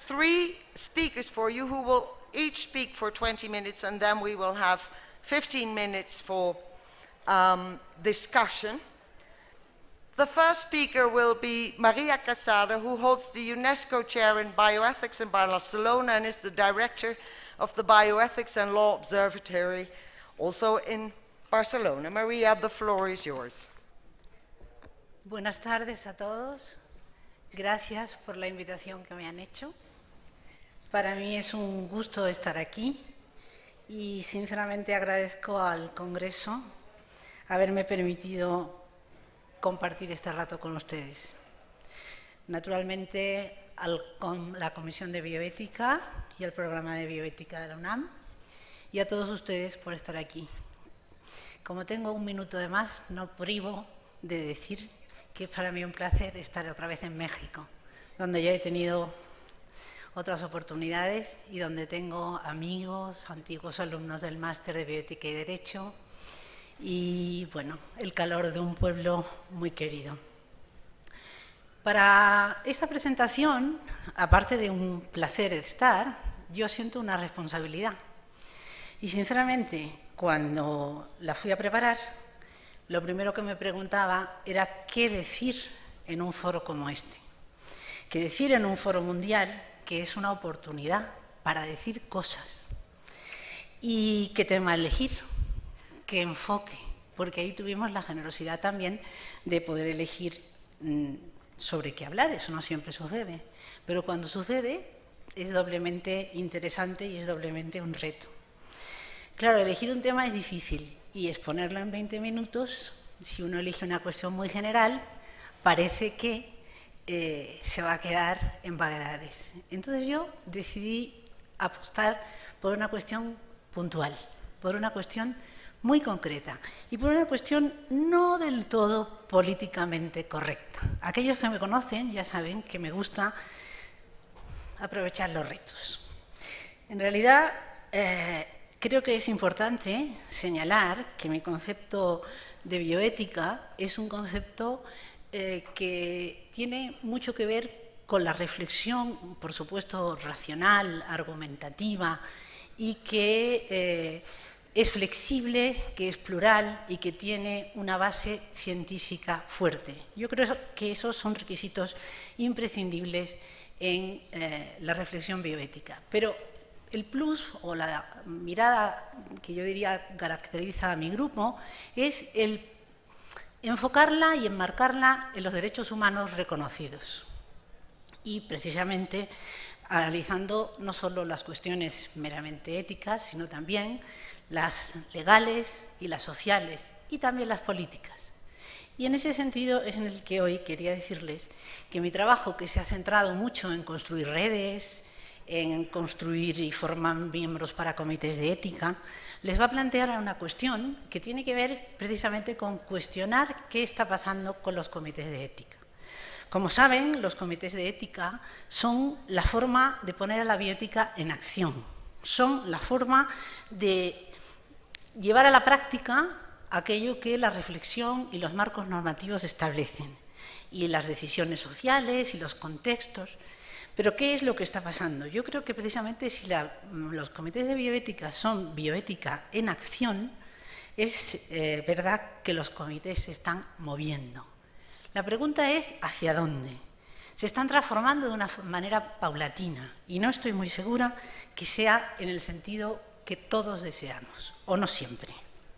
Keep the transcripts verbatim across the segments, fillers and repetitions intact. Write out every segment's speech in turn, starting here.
three speakers for you who will each speak for twenty minutes, and then we will have fifteen minutes for um, discussion. The first speaker will be Maria Casada, who holds the UNESCO Chair in Bioethics in Barcelona and is the Director of the Bioethics and Law Observatory, also in Barcelona. Maria, the floor is yours. Buenas tardes a todos. Gracias por la invitación que me han hecho. Para mí es un gusto estar aquí y sinceramente agradezco al Congreso haberme permitido compartir este rato con ustedes. Naturalmente, al, con la Comisión de Bioética y el Programa de Bioética de la UNAM, y a todos ustedes por estar aquí. Como tengo un minuto de más, no privo de decir que es para mí un placer estar otra vez en México, donde ya he tenido otras oportunidades y donde tengo amigos, antiguos alumnos del máster de Bioética y Derecho, y, bueno, el calor de un pueblo muy querido. Para esta presentación, aparte de un placer estar, yo siento una responsabilidad. Y, sinceramente, cuando la fui a preparar, lo primero que me preguntaba era qué decir en un foro como este. Qué decir en un foro mundial, que es una oportunidad para decir cosas. Y qué tema elegir. Qué enfoque, porque ahí tuvimos la generosidad también de poder elegir mmm, sobre qué hablar. Eso no siempre sucede, pero cuando sucede es doblemente interesante y es doblemente un reto. Claro, elegir un tema es difícil y exponerlo en veinte minutos, si uno elige una cuestión muy general, parece que eh, se va a quedar en vaguedades. Entonces yo decidí apostar por una cuestión puntual, por una cuestión muy concreta y por una cuestión no del todo políticamente correcta. Aquellos que me conocen ya saben que me gusta aprovechar los retos. En realidad, eh, creo que es importante señalar que mi concepto de bioética es un concepto eh, que tiene mucho que ver con la reflexión, por supuesto, racional, argumentativa, y que eh, es flexible, que es plural y que tiene una base científica fuerte. Yo creo que esos son requisitos imprescindibles en eh, la reflexión bioética. Pero el plus o la mirada que yo diría caracteriza a mi grupo es el enfocarla y enmarcarla en los derechos humanos reconocidos. Y precisamente analizando no solo las cuestiones meramente éticas, sino también las legales y las sociales, y también las políticas. Y en ese sentido es en el que hoy quería decirles que mi trabajo, que se ha centrado mucho en construir redes, en construir y formar miembros para comités de ética, les va a plantear una cuestión que tiene que ver precisamente con cuestionar qué está pasando con los comités de ética. Como saben, los comités de ética son la forma de poner a la bioética en acción, son la forma de llevar a la práctica aquello que la reflexión y los marcos normativos establecen, y las decisiones sociales y los contextos. Pero ¿qué es lo que está pasando? Yo creo que precisamente si la, los comités de bioética son bioética en acción, es eh, verdad que los comités se están moviendo. La pregunta es ¿hacia dónde? Se están transformando de una manera paulatina y no estoy muy segura que sea en el sentido que todos deseamos, o no siempre.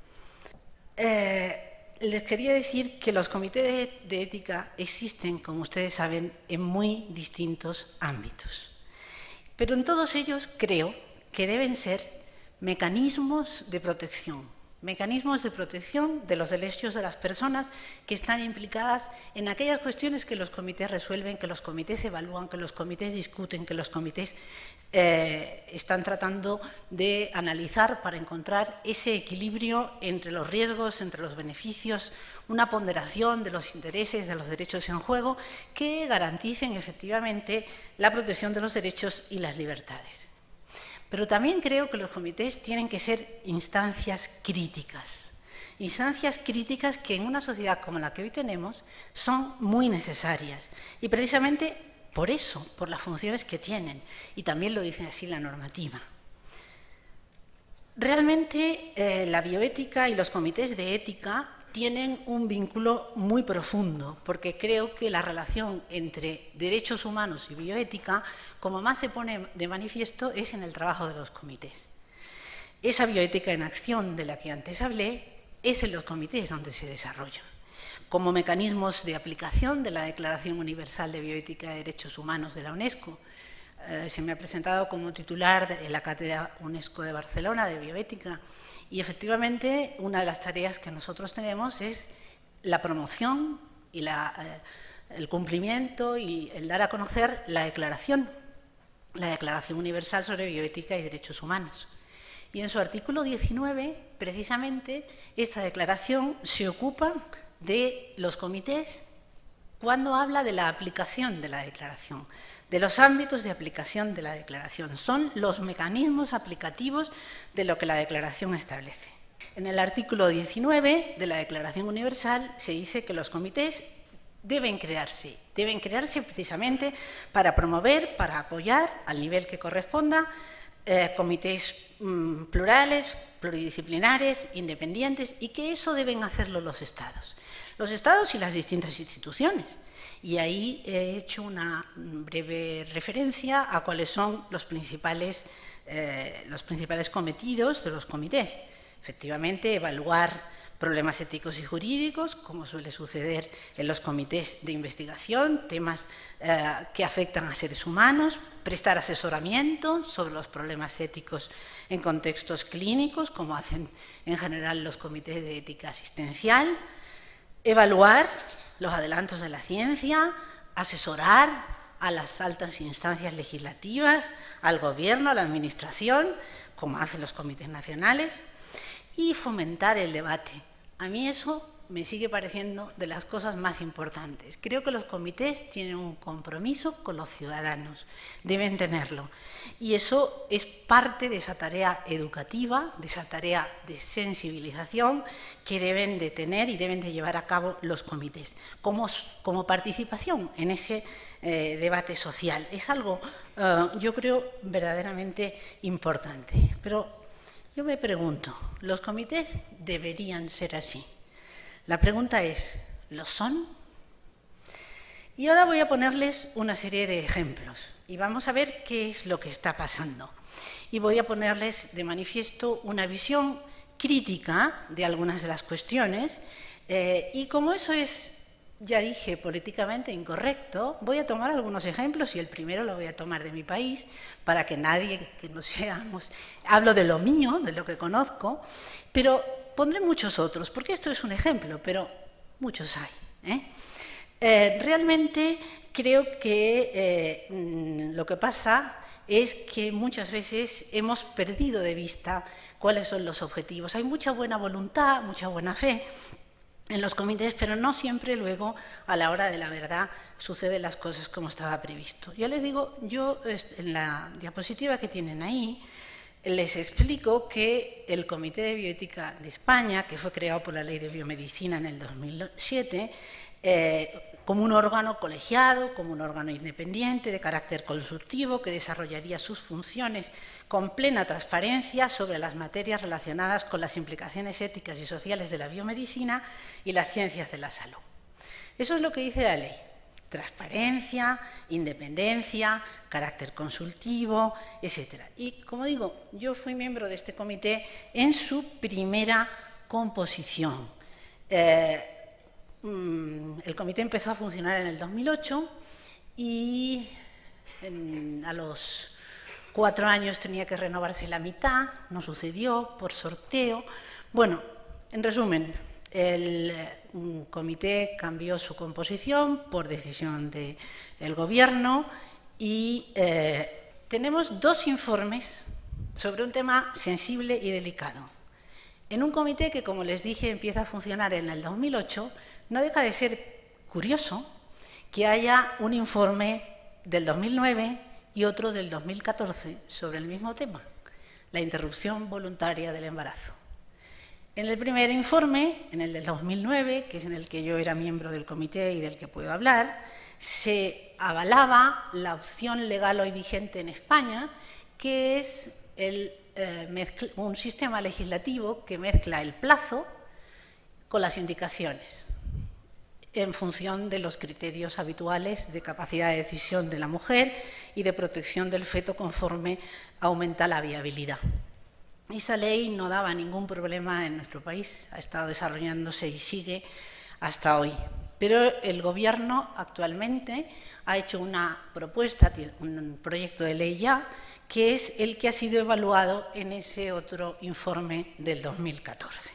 Eh, les quería decir que los comités de, de ética existen, como ustedes saben, en muy distintos ámbitos. Pero en todos ellos creo que deben ser mecanismos de protección, mecanismos de protección de los derechos de las personas que están implicadas en aquellas cuestiones que los comités resuelven, que los comités evalúan, que los comités discuten, que los comités eh, están tratando de analizar para encontrar ese equilibrio entre los riesgos, entre los beneficios, una ponderación de los intereses, de los derechos en juego, que garanticen efectivamente la protección de los derechos y las libertades. Pero también creo que los comités tienen que ser instancias críticas, instancias críticas que en una sociedad como la que hoy tenemos son muy necesarias. Y precisamente por eso, por las funciones que tienen, y también lo dice así la normativa. Realmente eh, la bioética y los comités de ética tienen un vínculo muy profundo, porque creo que la relación entre derechos humanos y bioética, como más se pone de manifiesto, es en el trabajo de los comités. Esa bioética en acción de la que antes hablé es en los comités donde se desarrolla. Como mecanismos de aplicación de la Declaración Universal de Bioética de Derechos Humanos de la UNESCO, eh, se me ha presentado como titular de la Cátedra UNESCO de Barcelona de Bioética, y efectivamente una de las tareas que nosotros tenemos es la promoción y la, eh, el cumplimiento y el dar a conocer la declaración, la Declaración Universal sobre Bioética y Derechos Humanos. Y en su artículo diecinueve, precisamente, esta declaración se ocupa de los comités cuando habla de la aplicación de la declaración, de los ámbitos de aplicación de la declaración. Son los mecanismos aplicativos de lo que la declaración establece. En el artículo diecinueve de la Declaración Universal se dice que los comités deben crearse, deben crearse precisamente para promover, para apoyar al nivel que corresponda, eh, comités mmm, plurales, pluridisciplinares, independientes, y que eso deben hacerlo los Estados. Los Estados y las distintas instituciones. Y ahí he hecho una breve referencia a cuáles son los principales, eh, los principales cometidos de los comités. Efectivamente, evaluar problemas éticos y jurídicos, como suele suceder en los comités de investigación, temas eh, que afectan a seres humanos, prestar asesoramiento sobre los problemas éticos en contextos clínicos, como hacen en general los comités de ética asistencial, evaluar los adelantos de la ciencia, asesorar a las altas instancias legislativas, al gobierno, a la administración, como hacen los comités nacionales, y fomentar el debate. A mí eso me sigue pareciendo de las cosas más importantes. Creo que los comités tienen un compromiso con los ciudadanos, deben tenerlo. Y eso es parte de esa tarea educativa, de esa tarea de sensibilización que deben de tener y deben de llevar a cabo los comités, como, como participación en ese eh, debate social. Es algo, eh, yo creo, verdaderamente importante. Pero yo me pregunto, ¿los comités deberían ser así? La pregunta es, ¿lo son? Y ahora voy a ponerles una serie de ejemplos y vamos a ver qué es lo que está pasando. Y voy a ponerles de manifiesto una visión crítica de algunas de las cuestiones eh, y como eso es, ya dije, políticamente incorrecto, voy a tomar algunos ejemplos y el primero lo voy a tomar de mi país para que nadie, que no seamos, hablo de lo mío, de lo que conozco, pero pondré muchos otros, porque esto es un ejemplo, pero muchos hay. ¿eh? Eh, realmente creo que eh, lo que pasa es que muchas veces hemos perdido de vista cuáles son los objetivos. Hay mucha buena voluntad, mucha buena fe en los comités, pero no siempre luego, a la hora de la verdad, suceden las cosas como estaba previsto. Ya les digo, yo en la diapositiva que tienen ahí, les explico que el Comité de Bioética de España, que fue creado por la Ley de Biomedicina en el dos mil siete, eh, como un órgano colegiado, como un órgano independiente de carácter consultivo que desarrollaría sus funciones con plena transparencia sobre las materias relacionadas con las implicaciones éticas y sociales de la biomedicina y las ciencias de la salud. Eso es lo que dice la ley. Transparencia, independencia, carácter consultivo, etcétera. Y, como digo, yo fui miembro de este comité en su primera composición. Eh, El comité empezó a funcionar en el dos mil ocho y en, a los cuatro años tenía que renovarse la mitad, no sucedió por sorteo. Bueno, en resumen, el comité cambió su composición por decisión del gobierno y eh, tenemos dos informes sobre un tema sensible y delicado. En un comité que, como les dije, empieza a funcionar en el dos mil ocho, no deja de ser curioso que haya un informe del dos mil nueve y otro del dos mil catorce sobre el mismo tema, la interrupción voluntaria del embarazo. En el primer informe, en el del dos mil nueve, que es en el que yo era miembro del comité y del que puedo hablar, se avalaba la opción legal hoy vigente en España, que es el, eh, un sistema legislativo que mezcla el plazo con las indicaciones, en función de los criterios habituales de capacidad de decisión de la mujer y de protección del feto conforme aumenta la viabilidad. Esa ley no daba ningún problema en nuestro país, ha estado desarrollándose y sigue hasta hoy. Pero el Gobierno actualmente ha hecho una propuesta, un proyecto de ley ya, que es el que ha sido evaluado en ese otro informe del dos mil catorce.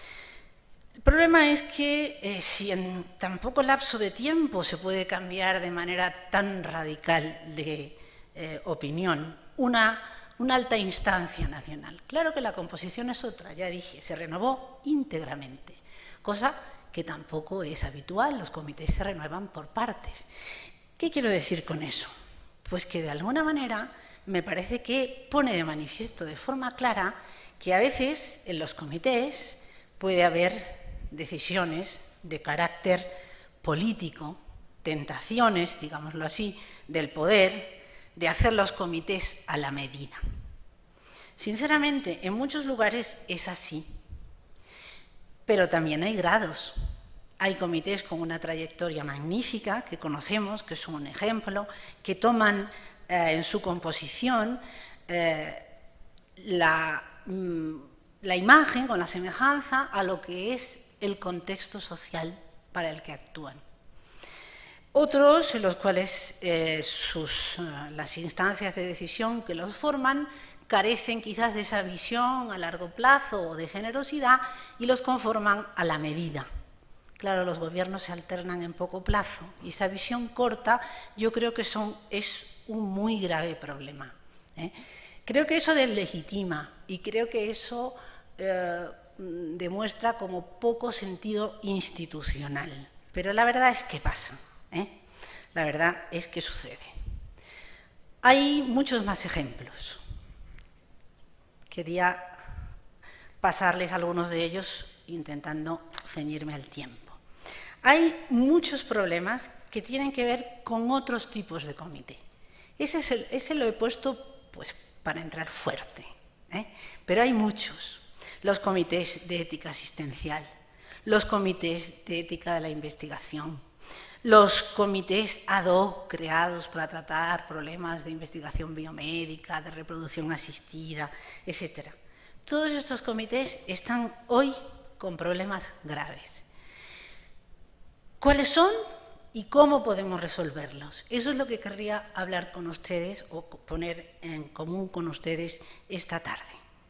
El problema es que eh, si en tan poco lapso de tiempo se puede cambiar de manera tan radical de eh, opinión una, una alta instancia nacional. Claro que la composición es otra, ya dije, se renovó íntegramente, cosa que tampoco es habitual, los comités se renuevan por partes. ¿Qué quiero decir con eso? Pues que de alguna manera me parece que pone de manifiesto de forma clara que a veces en los comités puede haber decisiones de carácter político, tentaciones, digámoslo así, del poder, de hacer los comités a la medida. Sinceramente, en muchos lugares es así, pero también hay grados. Hay comités con una trayectoria magnífica, que conocemos, que son un ejemplo, que toman eh, en su composición eh, la, mm, la imagen con la semejanza a lo que es el contexto social para el que actúan. Otros, en los cuales eh, sus, eh, las instancias de decisión que los forman carecen quizás de esa visión a largo plazo o de generosidad y los conforman a la medida. Claro, los gobiernos se alternan en poco plazo y esa visión corta yo creo que son, es un muy grave problema. ¿eh? Creo que eso deslegitima y creo que eso eh, demuestra como poco sentido institucional. Pero la verdad es que pasa, ¿eh? La verdad es que sucede. Hay muchos más ejemplos. Quería pasarles algunos de ellos intentando ceñirme al tiempo. Hay muchos problemas que tienen que ver con otros tipos de comité. Ese, es el, ese lo he puesto pues, para entrar fuerte, ¿eh? Pero hay muchos. Los comités de ética asistencial, los comités de ética de la investigación, los comités ad hoc creados para tratar problemas de investigación biomédica, de reproducción asistida, etcétera. Todos estos comités están hoy con problemas graves. ¿Cuáles son y cómo podemos resolverlos? Eso es lo que querría hablar con ustedes o poner en común con ustedes esta tarde.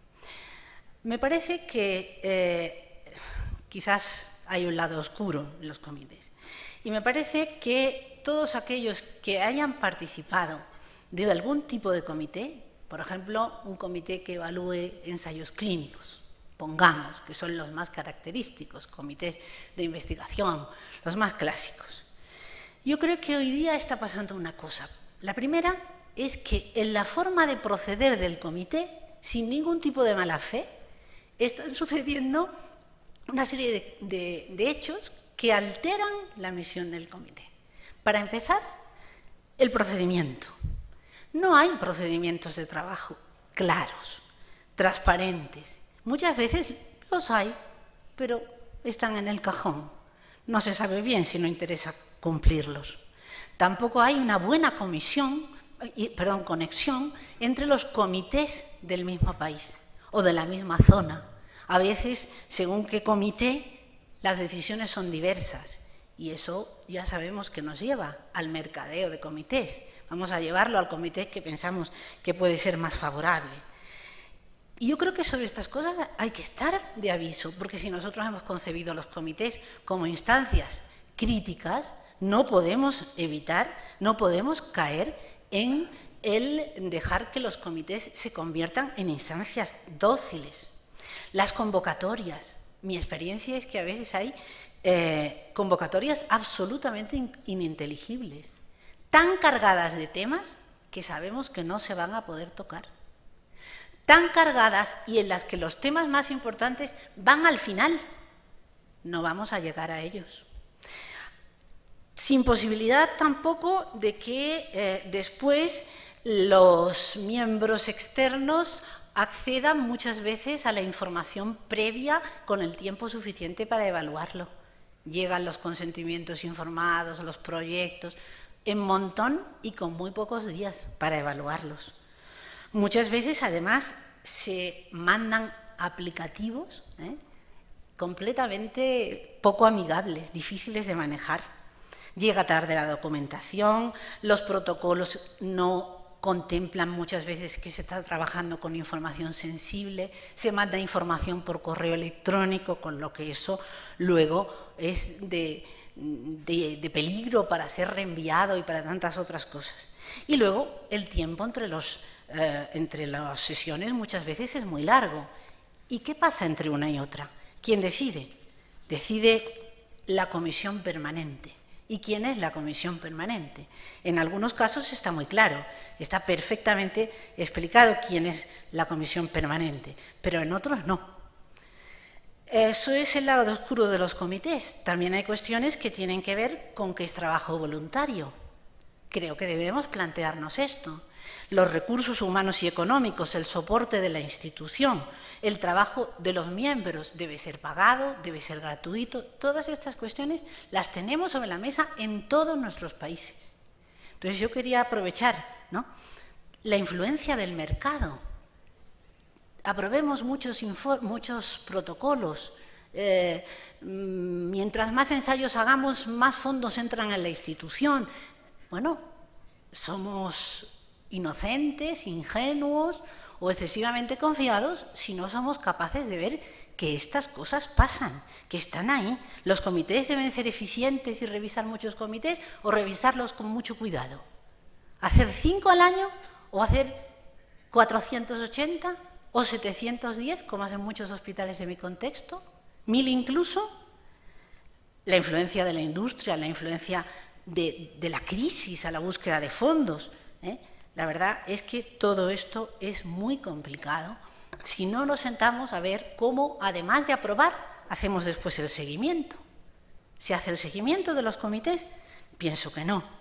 Me parece que eh, quizás hay un lado oscuro en los comités y me parece que todos aquellos que hayan participado de algún tipo de comité, por ejemplo, un comité que evalúe ensayos clínicos, pongamos, que son los más característicos, comités de investigación, los más clásicos. Yo creo que hoy día está pasando una cosa. La primera es que en la forma de proceder del comité, sin ningún tipo de mala fe, están sucediendo una serie de, de, de hechos que alteran la misión del comité. Para empezar, el procedimiento. No hay procedimientos de trabajo claros, transparentes. Muchas veces los hay, pero están en el cajón. No se sabe bien si no interesa cumplirlos. Tampoco hay una buena comisión, perdón, conexión entre los comités del mismo país o de la misma zona. A veces, según qué comité, las decisiones son diversas y eso ya sabemos que nos lleva al mercadeo de comités. Vamos a llevarlo al comité que pensamos que puede ser más favorable. Y yo creo que sobre estas cosas hay que estar de aviso, porque si nosotros hemos concebido los comités como instancias críticas, no podemos evitar, no podemos caer en el dejar que los comités se conviertan en instancias dóciles. Las convocatorias. Mi experiencia es que a veces hay eh, convocatorias absolutamente in ininteligibles, tan cargadas de temas que sabemos que no se van a poder tocar, tan cargadas y en las que los temas más importantes van al final. No vamos a llegar a ellos. Sin posibilidad tampoco de que eh, después los miembros externos accedan muchas veces a la información previa con el tiempo suficiente para evaluarlo. Llegan los consentimientos informados, los proyectos, en montón y con muy pocos días para evaluarlos. Muchas veces, además, se mandan aplicativos ¿eh? completamente poco amigables, difíciles de manejar. Llega tarde la documentación, los protocolos no contemplan muchas veces que se está trabajando con información sensible, se manda información por correo electrónico, con lo que eso luego es de, de, de peligro para ser reenviado y para tantas otras cosas. Y luego el tiempo entre, los, eh, entre las sesiones muchas veces es muy largo. ¿Y qué pasa entre una y otra? ¿Quién decide? Decide la comisión permanente. ¿Y quién es la comisión permanente? En algunos casos está muy claro, está perfectamente explicado quién es la comisión permanente, pero en otros no. Eso es el lado oscuro de los comités. También hay cuestiones que tienen que ver con que es trabajo voluntario. Creo que debemos plantearnos esto. Los recursos humanos y económicos, el soporte de la institución, el trabajo de los miembros debe ser pagado, debe ser gratuito. Todas estas cuestiones las tenemos sobre la mesa en todos nuestros países. Entonces yo quería aprovechar ¿no? la influencia del mercado. Aprobemos muchos, muchos protocolos. Eh, mientras más ensayos hagamos, más fondos entran en la institución. Bueno, somos inocentes, ingenuos o excesivamente confiados si no somos capaces de ver que estas cosas pasan, que están ahí. Los comités deben ser eficientes y revisar muchos comités o revisarlos con mucho cuidado. ¿Hacer cinco al año o hacer cuatrocientos ochenta o setecientos diez, como hacen muchos hospitales de mi contexto? ¿Mil incluso? La influencia de la industria, la influencia de, de la crisis a la búsqueda de fondos, ¿eh? La verdad es que todo esto es muy complicado si no nos sentamos a ver cómo, además de aprobar, hacemos después el seguimiento. ¿Se hace el seguimiento de los comités? Pienso que no.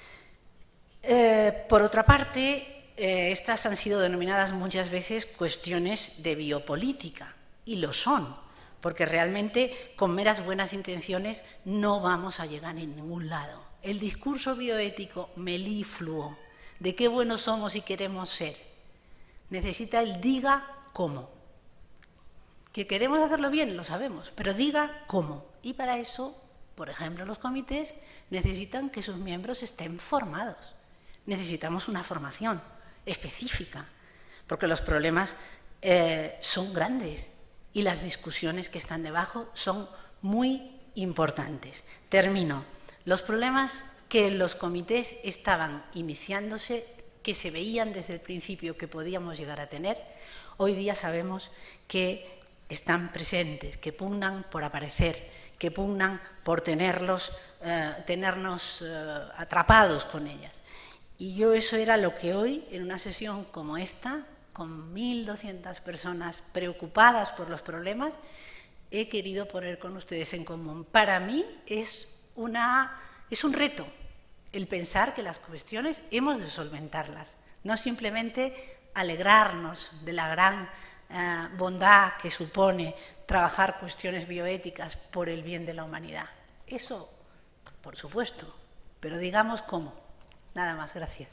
Eh, por otra parte, eh, estas han sido denominadas muchas veces cuestiones de biopolítica, y lo son, porque realmente con meras buenas intenciones no vamos a llegar en ningún lado. El discurso bioético melifluo de qué buenos somos y queremos ser, necesita el diga cómo. Que queremos hacerlo bien, lo sabemos, pero diga cómo. Y para eso, por ejemplo, los comités necesitan que sus miembros estén formados. Necesitamos una formación específica, porque los problemas eh, son grandes y las discusiones que están debajo son muy importantes. Termino. Los problemas que los comités estaban iniciándose, que se veían desde el principio que podíamos llegar a tener, hoy día sabemos que están presentes, que pugnan por aparecer, que pugnan por tenerlos, eh, tenernos eh, atrapados con ellas. Y yo eso era lo que hoy, en una sesión como esta, con mil doscientas personas preocupadas por los problemas, he querido poner con ustedes en común. Para mí es, una, es un reto el pensar que las cuestiones hemos de solventarlas, no simplemente alegrarnos de la gran eh, bondad que supone trabajar cuestiones bioéticas por el bien de la humanidad. Eso, por supuesto, pero digamos cómo. Nada más, gracias.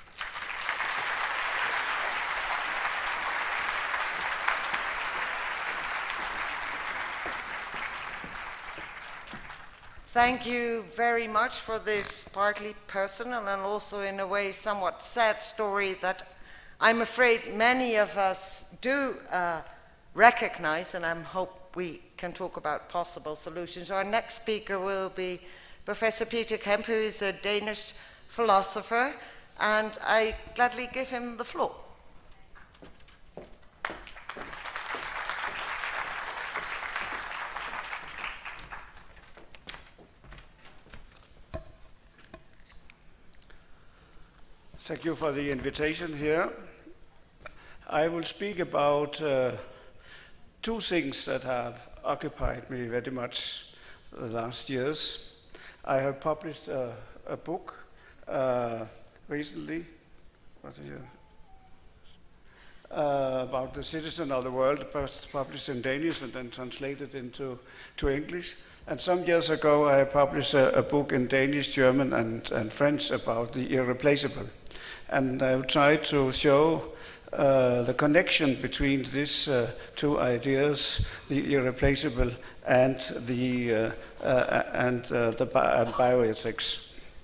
Thank you very much for this partly personal and also in a way somewhat sad story that I'm afraid many of us do uh, recognize, and I hope we can talk about possible solutions. Our next speaker will be Professor Peter Kemp, who is a Danish philosopher, and I gladly give him the floor. Thank you for the invitation here. I will speak about uh, two things that have occupied me very much the last years. I have published uh, a book uh, recently what is it? Uh, about the citizen of the world, first published in Danish and then translated into to English. And some years ago I published a, a book in Danish, German and, and French about the irreplaceable. And I will try to show uh, the connection between these uh, two ideas, the irreplaceable and the, uh, uh, and, uh, the bi and bioethics.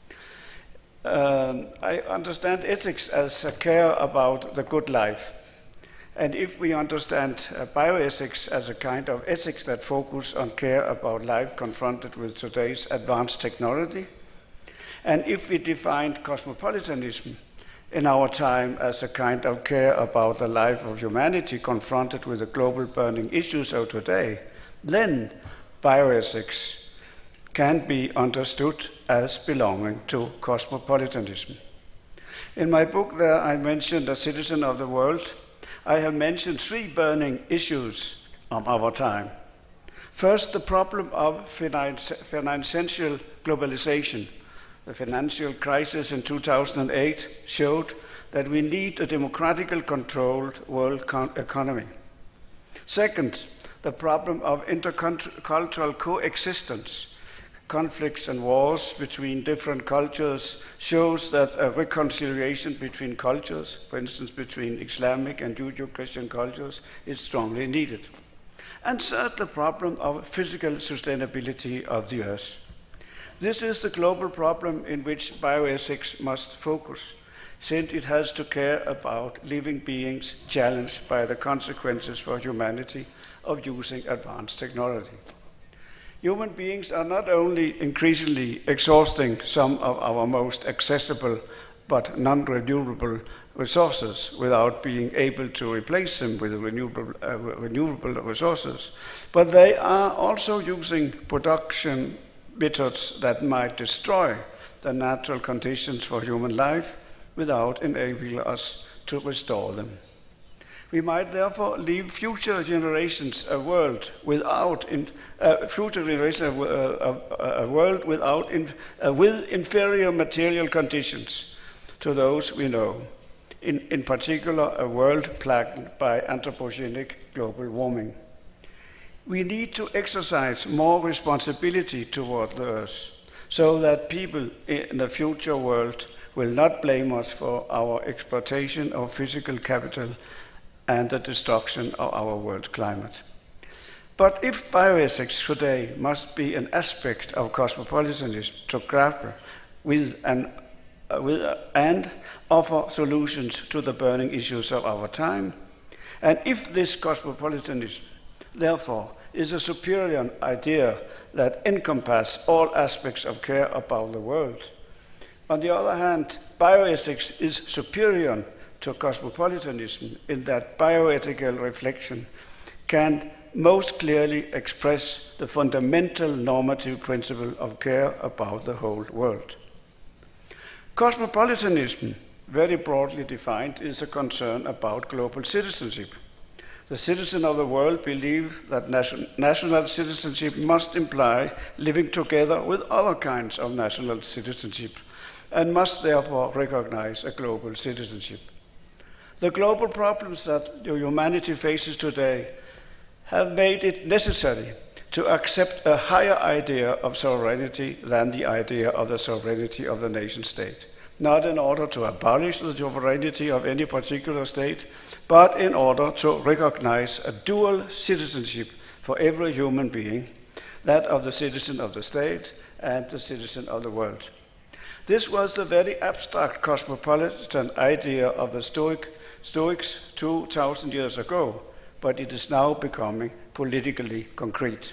Um, I understand ethics as a care about the good life. And if we understand uh, bioethics as a kind of ethics that focus on care about life confronted with today's advanced technology, and if we define cosmopolitanism in our time as a kind of care about the life of humanity confronted with the global burning issues of today, then bioethics can be understood as belonging to cosmopolitanism. In my book there I mentioned a citizen of the world. I have mentioned three burning issues of our time. First, the problem of finance, financial globalization. The financial crisis in two thousand eight showed that we need a democratically controlled world economy. Second, the problem of intercultural coexistence. Conflicts and wars between different cultures shows that a reconciliation between cultures, for instance between Islamic and Judeo-Christian cultures, is strongly needed. And third, the problem of physical sustainability of the earth. This is the global problem in which bioethics must focus, since it has to care about living beings challenged by the consequences for humanity of using advanced technology. Human beings are not only increasingly exhausting some of our most accessible but non-renewable resources without being able to replace them with renewable, uh, renewable resources, but they are also using production methods that might destroy the natural conditions for human life without enabling us to restore them. We might therefore leave future generations a world without in, uh, future generations a, a, a world without in, uh, with inferior material conditions to those we know. In, in particular, a world plagued by anthropogenic global warming. We need to exercise more responsibility toward the earth, so that people in the future world will not blame us for our exploitation of physical capital and the destruction of our world climate. But if bioethics today must be an aspect of cosmopolitanism to grapple with, an, uh, with uh, and offer solutions to the burning issues of our time, and if this cosmopolitanism, therefore, is a superior idea that encompasses all aspects of care about the world, on the other hand, bioethics is superior to cosmopolitanism in that bioethical reflection can most clearly express the fundamental normative principle of care about the whole world. Cosmopolitanism, very broadly defined, is a concern about global citizenship. The citizen of the world believes that nation, national citizenship must imply living together with other kinds of national citizenship and must therefore recognize a global citizenship. The global problems that humanity faces today have made it necessary to accept a higher idea of sovereignty than the idea of the sovereignty of the nation state, not in order to abolish the sovereignty of any particular state, but in order to recognize a dual citizenship for every human being, that of the citizen of the state and the citizen of the world. This was the very abstract cosmopolitan idea of the Stoic Stoics two thousand years ago, but it is now becoming politically concrete.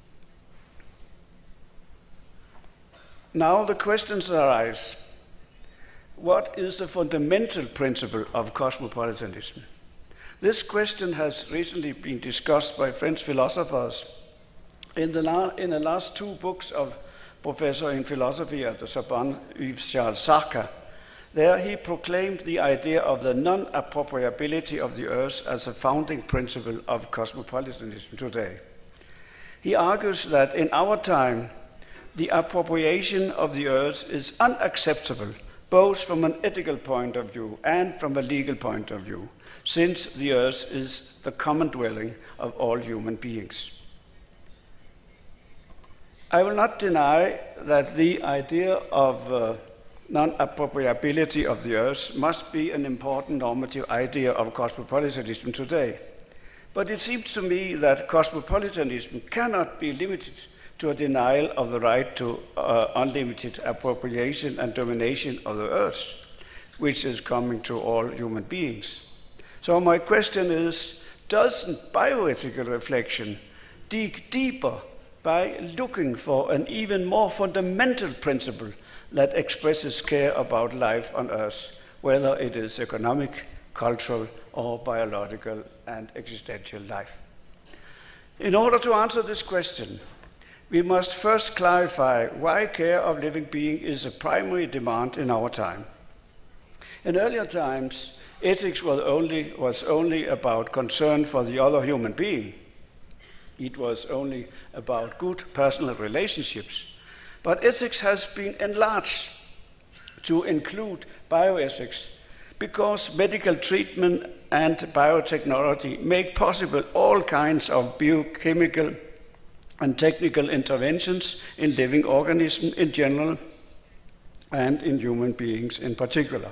Now the questions arise. What is the fundamental principle of cosmopolitanism? This question has recently been discussed by French philosophers. In the, la in the last two books of professor in philosophy at the Sorbonne, Yves Charles Sartre, There he proclaimed the idea of the non-appropriability of the earth as a founding principle of cosmopolitanism today. He argues that in our time, the appropriation of the earth is unacceptable, both from an ethical point of view and from a legal point of view, since the earth is the common dwelling of all human beings. I will not deny that the idea of uh, non-appropriability of the earth must be an important normative idea of cosmopolitanism today. But it seems to me that cosmopolitanism cannot be limited to a denial of the right to uh, unlimited appropriation and domination of the earth, which is coming to all human beings. So my question is, doesn't bioethical reflection dig deeper by looking for an even more fundamental principle that expresses care about life on earth, whether it is economic, cultural, or biological and existential life? In order to answer this question, we must first clarify why care of living being is a primary demand in our time. In earlier times, ethics was only, was only about concern for the other human being. It was only about good personal relationships. But ethics has been enlarged to include bioethics because medical treatment and biotechnology make possible all kinds of biochemical and technical interventions in living organisms in general and in human beings in particular.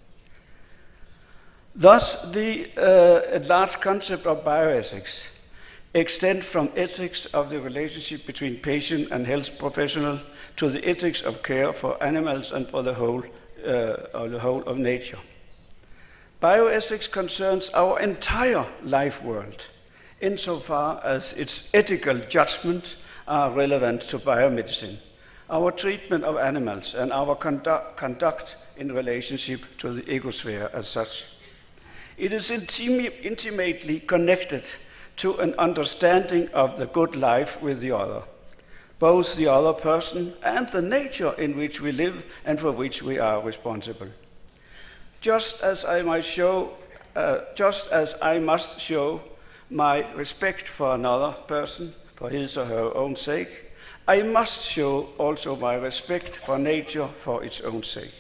Thus, the uh, enlarged concept of bioethics extends from ethics of the relationship between patient and health professional to the ethics of care for animals and for the whole, uh, or the whole of nature. Bioethics concerns our entire life world, insofar as its ethical judgments are relevant to biomedicine, our treatment of animals, and our conduct, conduct in relationship to the ecosphere as such. It is intim intimately connected to an understanding of the good life with the other, both the other person and the nature in which we live and for which we are responsible. Just as I might show, uh, just as I must show my respect for another person for his or her own sake, I must show also my respect for nature for its own sake,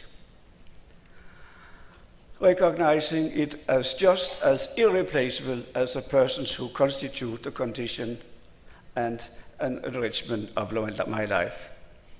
recognizing it as just as irreplaceable as the persons who constitute the condition and an enrichment of my life.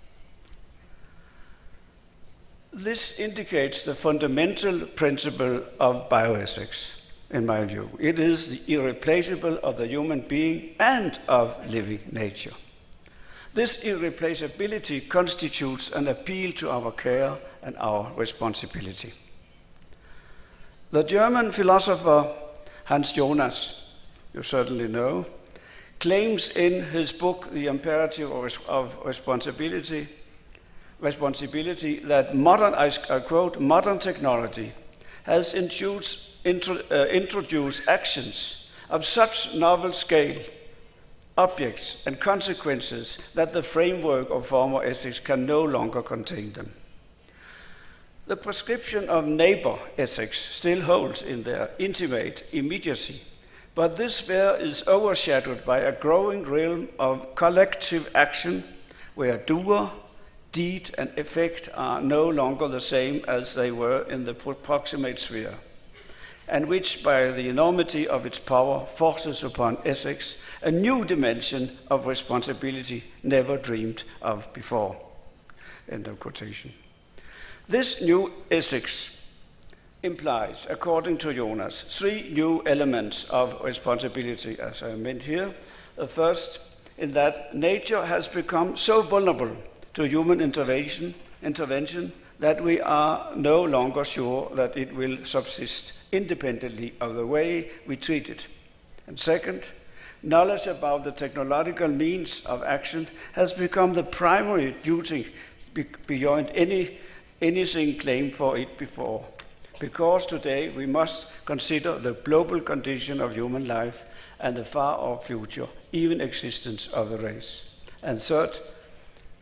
This indicates the fundamental principle of bioethics, in my view. It is the irreplaceable of the human being and of living nature. This irreplaceability constitutes an appeal to our care and our responsibility. The German philosopher Hans Jonas, you certainly know, claims in his book, The Imperative of Responsibility, responsibility that modern, I quote, modern technology has introduced, intro, uh, introduced actions of such novel scale, objects, and consequences that the framework of former ethics can no longer contain them. The prescription of neighbor ethics still holds in their intimate immediacy, but this sphere is overshadowed by a growing realm of collective action where doer, deed, and effect are no longer the same as they were in the proximate sphere, and which, by the enormity of its power, forces upon ethics a new dimension of responsibility never dreamed of before. End of quotation. This new ethics implies, according to Jonas, three new elements of responsibility, as I meant here. The first, in that nature has become so vulnerable to human intervention, intervention that we are no longer sure that it will subsist independently of the way we treat it. And second, knowledge about the technological means of action has become the primary duty beyond any, anything claimed for it before, because today we must consider the global condition of human life and the far-off future, even existence of the race. And third,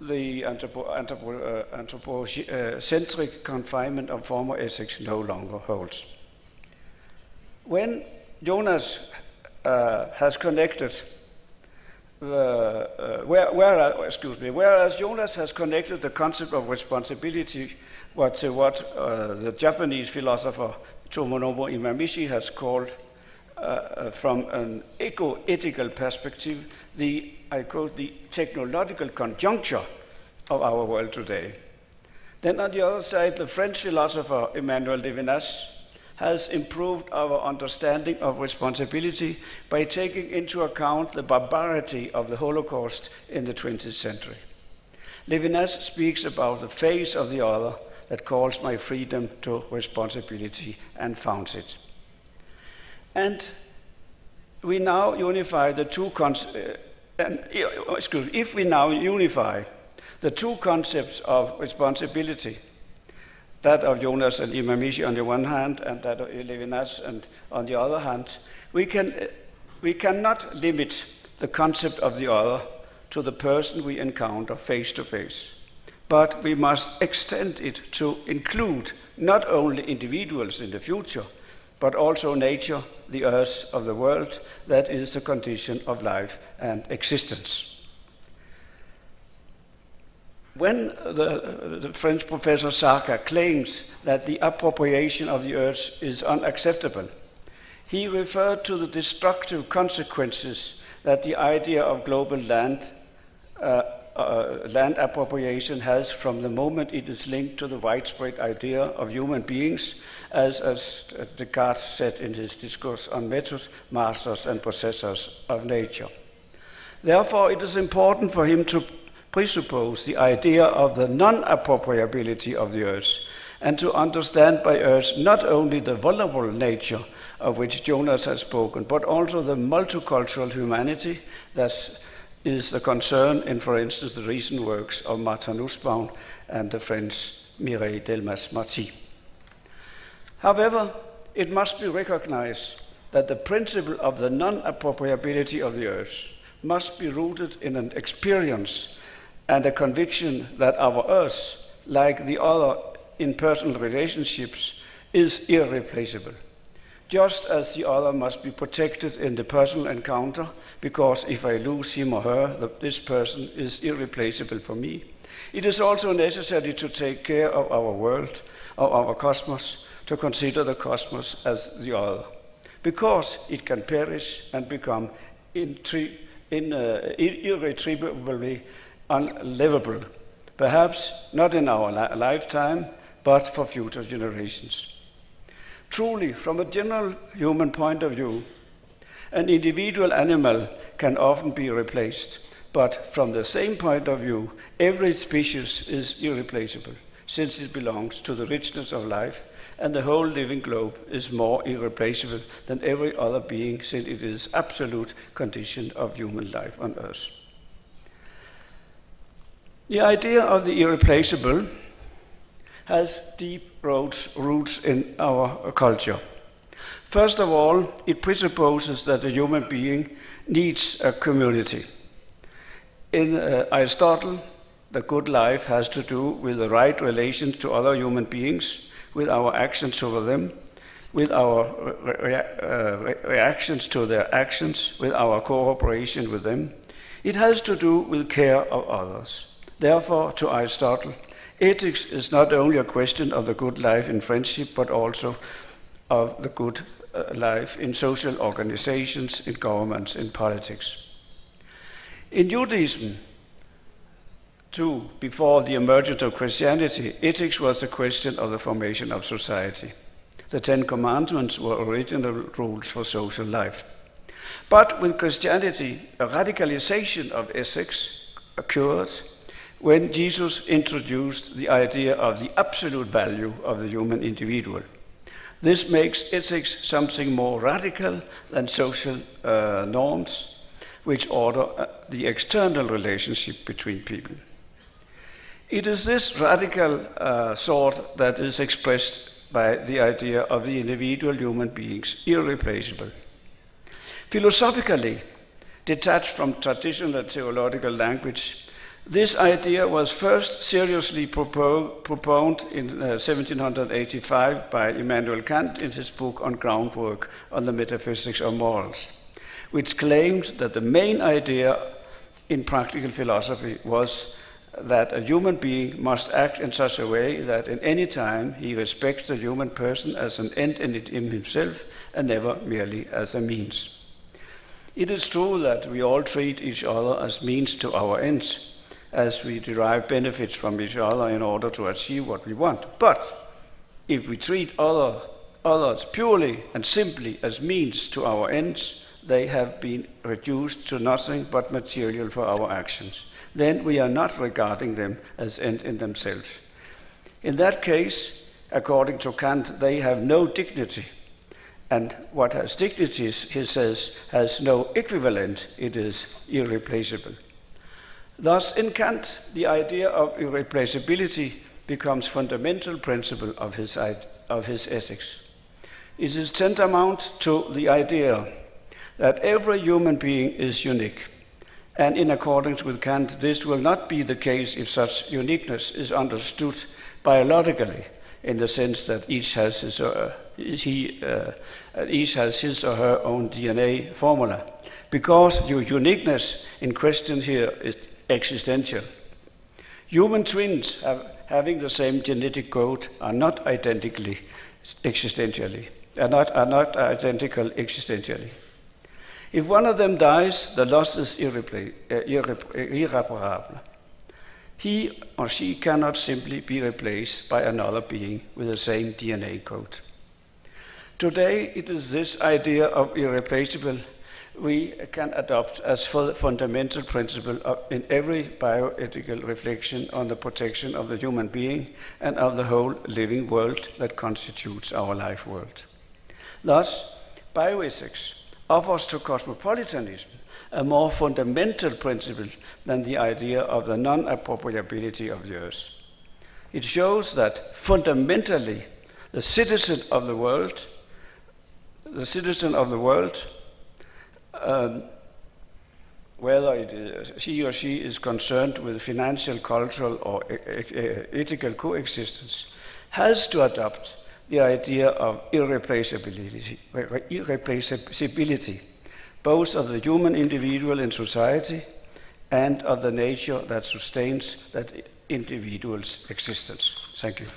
the anthropo anthropo uh, anthropocentric confinement of former ethics no longer holds. When Jonas uh, has connected the, uh, where, where, excuse me, whereas Jonas has connected the concept of responsibility what, uh, what uh, the Japanese philosopher Tomonobu Imamishi has called uh, from an eco-ethical perspective, the, I quote, the technological conjuncture of our world today. Then on the other side, the French philosopher Emmanuel Levinas has improved our understanding of responsibility by taking into account the barbarity of the Holocaust in the twentieth century. Levinas speaks about the face of the other that calls my freedom to responsibility and founds it. And we now unify the two concepts, uh, and, uh, excuse me, if we now unify the two concepts of responsibility, that of Jonas and Imamishi on the one hand, and that of Levinas and on the other hand, we, can, we cannot limit the concept of the other to the person we encounter face to face. But we must extend it to include not only individuals in the future, but also nature, the earth of the world, that is the condition of life and existence. When the, the French professor Sarka claims that the appropriation of the earth is unacceptable, he referred to the destructive consequences that the idea of global land, uh, uh, land appropriation has from the moment it is linked to the widespread idea of human beings, as, as Descartes said in his discourse on method, masters and possessors of nature. Therefore, it is important for him to presuppose the idea of the non-appropriability of the earth, and to understand by earth not only the vulnerable nature of which Jonas has spoken, but also the multicultural humanity that is the concern in, for instance, the recent works of Martin Nussbaum and the French Mireille Delmas-Marty. However, it must be recognized that the principle of the non-appropriability of the earth must be rooted in an experience and a conviction that our earth, like the other in personal relationships, is irreplaceable. Just as the other must be protected in the personal encounter, because if I lose him or her, the, this person is irreplaceable for me, it is also necessary to take care of our world, of our cosmos, to consider the cosmos as the other, because it can perish and become in, in, uh, irretrievably unlivable, perhaps not in our li lifetime, but for future generations. Truly, from a general human point of view, an individual animal can often be replaced, but from the same point of view, every species is irreplaceable, since it belongs to the richness of life, and the whole living globe is more irreplaceable than every other being, since it is absolute condition of human life on earth. The idea of the irreplaceable has deep roots, roots in our culture. First of all, it presupposes that a human being needs a community. In uh, Aristotle, the good life has to do with the right relations to other human beings, with our actions toward them, with our rea uh, re reactions to their actions, with our cooperation with them. It has to do with care of others. Therefore, to Aristotle, ethics is not only a question of the good life in friendship, but also of the good uh, life in social organizations, in governments, in politics. In Judaism, too, before the emergence of Christianity, ethics was the question of the formation of society. The Ten Commandments were original rules for social life. But with Christianity, a radicalization of ethics occurred when Jesus introduced the idea of the absolute value of the human individual. This makes ethics something more radical than social uh, norms, which order uh, the external relationship between people. It is this radical uh, thought that is expressed by the idea of the individual human beings irreplaceable. Philosophically, detached from traditional theological language, This idea was first seriously propo proposed in uh, seventeen eighty-five by Immanuel Kant in his book On Groundwork on the Metaphysics of Morals, which claimed that the main idea in practical philosophy was that a human being must act in such a way that in any time he respects the human person as an end in himself and never merely as a means. It is true that we all treat each other as means to our ends, as we derive benefits from each other in order to achieve what we want. But if we treat other, others purely and simply as means to our ends, they have been reduced to nothing but material for our actions. Then we are not regarding them as end in themselves. In that case, according to Kant, they have no dignity. And what has dignity, he says, has no equivalent. It is irreplaceable. Thus, in Kant, the idea of irreplaceability becomes fundamental principle of his, of his ethics. It is tantamount to the idea that every human being is unique. And in accordance with Kant, this will not be the case if such uniqueness is understood biologically, in the sense that each has his, uh, he, uh, each has his or her own D N A formula, because your uniqueness in question here is existential. Human twins have, having the same genetic code are not identically existentially, are not, are not identical existentially. If one of them dies, the loss is irrepla uh, irre irreparable. He or she cannot simply be replaced by another being with the same D N A code. Today, it is this idea of irreplaceable we can adopt as fundamental principle of, in every bioethical reflection on the protection of the human being and of the whole living world that constitutes our life world. Thus, bioethics offers to cosmopolitanism a more fundamental principle than the idea of the non-appropriability of the earth. It shows that fundamentally the citizen of the world, the citizen of the world, um, whether it is, he or she is concerned with financial, cultural, or e e ethical coexistence, has to adopt the idea of irreplaceability, irreplaceability, both of the human individual in society and of the nature that sustains that individual's existence. Thank you.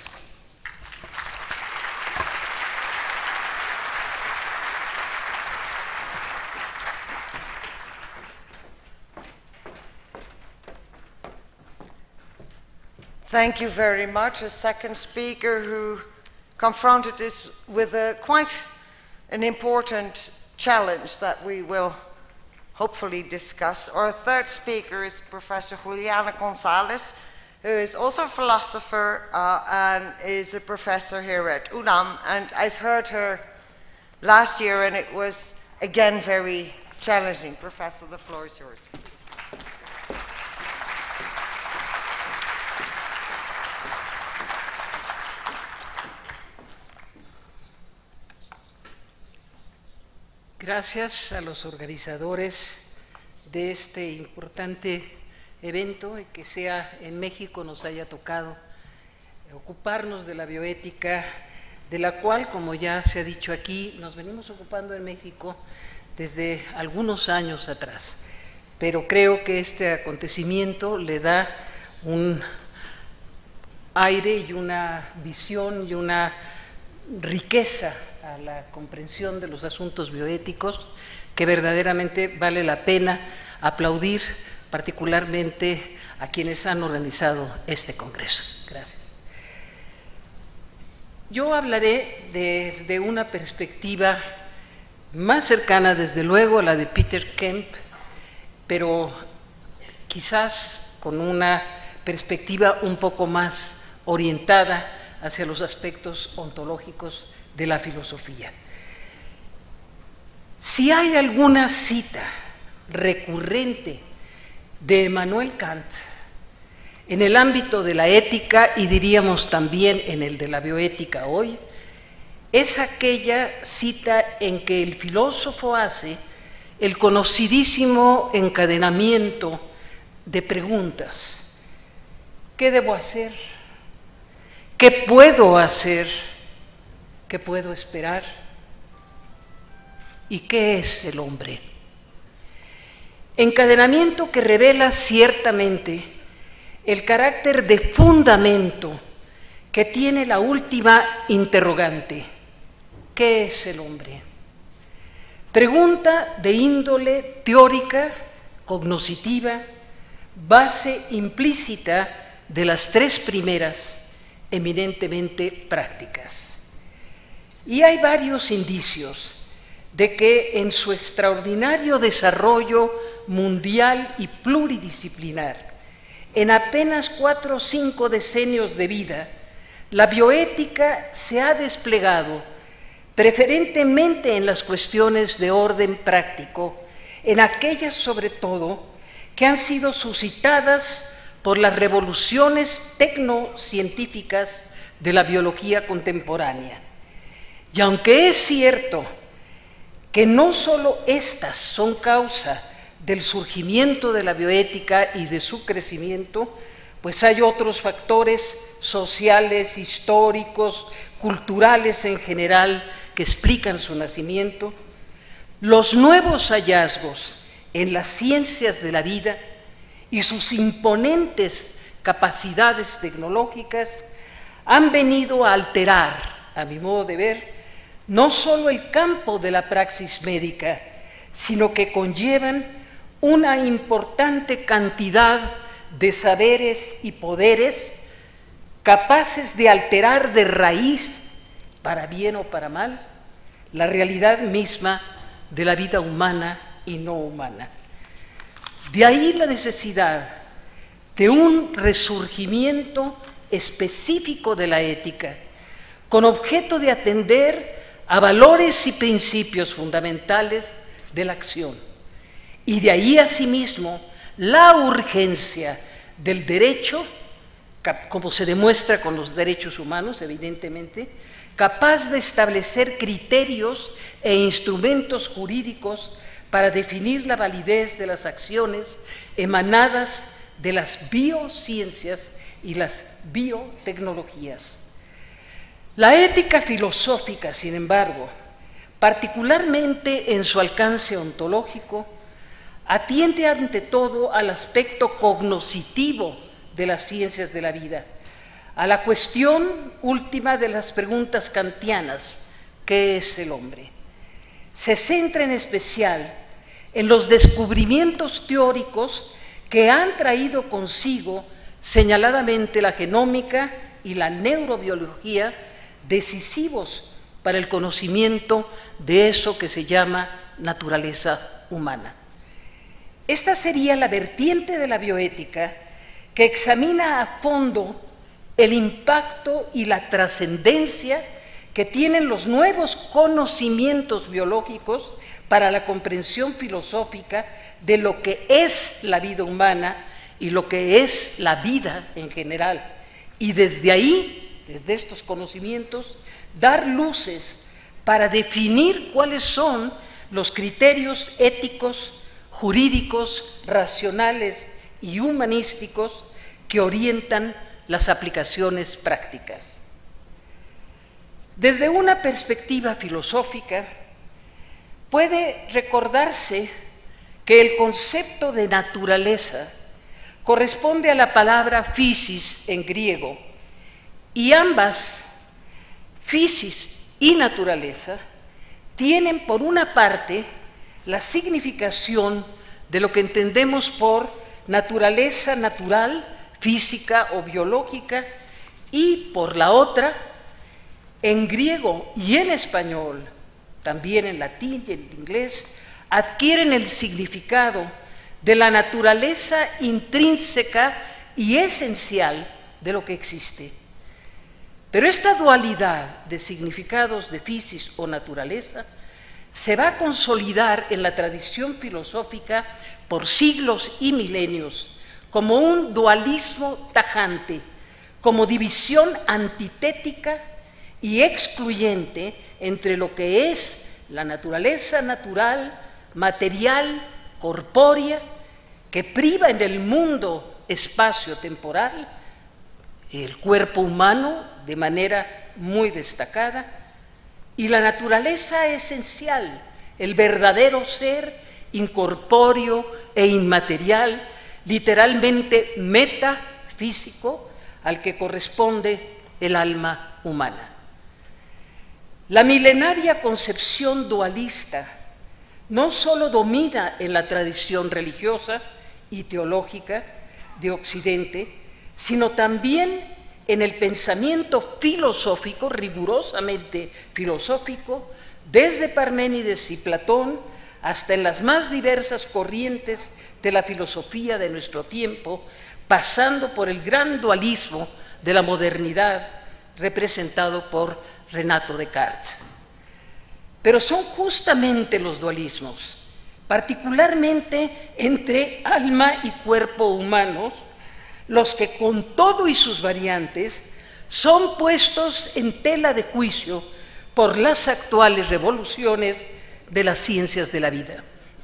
Thank you very much. A second speaker who confronted us with a, quite an important challenge that we will hopefully discuss. Our third speaker is Professor Juliana Gonzalez, who is also a philosopher uh, and is a professor here at UNAM. And I've heard her last year, and it was again very challenging. Professor, the floor is yours. Gracias a los organizadores de este importante evento y que sea en México nos haya tocado ocuparnos de la bioética, de la cual, como ya se ha dicho aquí, nos venimos ocupando en México desde algunos años atrás. Pero creo que este acontecimiento le da un aire y una visión y una riqueza a la comprensión de los asuntos bioéticos que verdaderamente vale la pena aplaudir, particularmente a quienes han organizado este congreso. Gracias. Yo hablaré desde una perspectiva más cercana, desde luego, a la de Peter Kemp, pero quizás con una perspectiva un poco más orientada hacia los aspectos ontológicos de la filosofía. Si hay alguna cita recurrente de Immanuel Kant en el ámbito de la ética, y diríamos también en el de la bioética hoy, es aquella cita en que el filósofo hace el conocidísimo encadenamiento de preguntas. ¿Qué debo hacer? ¿Qué puedo hacer? ¿Qué puedo esperar? ¿Y qué es el hombre? Encadenamiento que revela ciertamente el carácter de fundamento que tiene la última interrogante. ¿Qué es el hombre? Pregunta de índole teórica, cognoscitiva, base implícita de las tres primeras, eminentemente prácticas. Y hay varios indicios de que en su extraordinario desarrollo mundial y pluridisciplinar, en apenas cuatro o cinco decenios de vida, la bioética se ha desplegado preferentemente en las cuestiones de orden práctico, en aquellas sobre todo que han sido suscitadas por las revoluciones tecnocientíficas de la biología contemporánea. Y aunque es cierto que no solo estas son causa del surgimiento de la bioética y de su crecimiento, pues hay otros factores sociales, históricos, culturales en general que explican su nacimiento. Los nuevos hallazgos en las ciencias de la vida y sus imponentes capacidades tecnológicas han venido a alterar, a mi modo de ver, no solo el campo de la praxis médica, sino que conllevan una importante cantidad de saberes y poderes capaces de alterar de raíz, para bien o para mal, la realidad misma de la vida humana y no humana. De ahí la necesidad de un resurgimiento específico de la ética, con objeto de atender a valores y principios fundamentales de la acción. Y de ahí asimismo la urgencia del derecho, como se demuestra con los derechos humanos, evidentemente, capaz de establecer criterios e instrumentos jurídicos para definir la validez de las acciones emanadas de las biociencias y las biotecnologías. La ética filosófica, sin embargo, particularmente en su alcance ontológico, atiende ante todo al aspecto cognoscitivo de las ciencias de la vida, a la cuestión última de las preguntas kantianas: ¿qué es el hombre? Se centra en especial en los descubrimientos teóricos que han traído consigo señaladamente la genómica y la neurobiología, decisivos para el conocimiento de eso que se llama naturaleza humana. Esta sería la vertiente de la bioética que examina a fondo el impacto y la trascendencia que tienen los nuevos conocimientos biológicos para la comprensión filosófica de lo que es la vida humana y lo que es la vida en general. Y desde ahí, desde estos conocimientos, dar luces para definir cuáles son los criterios éticos, jurídicos, racionales y humanísticos que orientan las aplicaciones prácticas. Desde una perspectiva filosófica, puede recordarse que el concepto de naturaleza corresponde a la palabra physis en griego, y ambas, physis y naturaleza, tienen por una parte la significación de lo que entendemos por naturaleza natural, física o biológica, y por la otra, en griego y en español, también en latín y en inglés, adquieren el significado de la naturaleza intrínseca y esencial de lo que existe. Pero esta dualidad de significados de physis o naturaleza se va a consolidar en la tradición filosófica por siglos y milenios como un dualismo tajante, como división antitética y excluyente entre lo que es la naturaleza natural, material, corpórea, que priva en el mundo espacio-temporal, el cuerpo humano de manera muy destacada, y la naturaleza esencial, el verdadero ser incorpóreo e inmaterial, literalmente metafísico, al que corresponde el alma humana. La milenaria concepción dualista no solo domina en la tradición religiosa y teológica de Occidente, sino también en el pensamiento filosófico, rigurosamente filosófico, desde Parménides y Platón hasta en las más diversas corrientes de la filosofía de nuestro tiempo, pasando por el gran dualismo de la modernidad representado por Renato Descartes. Pero son justamente los dualismos, particularmente entre alma y cuerpo humanos, los que con todo y sus variantes son puestos en tela de juicio por las actuales revoluciones de las ciencias de la vida.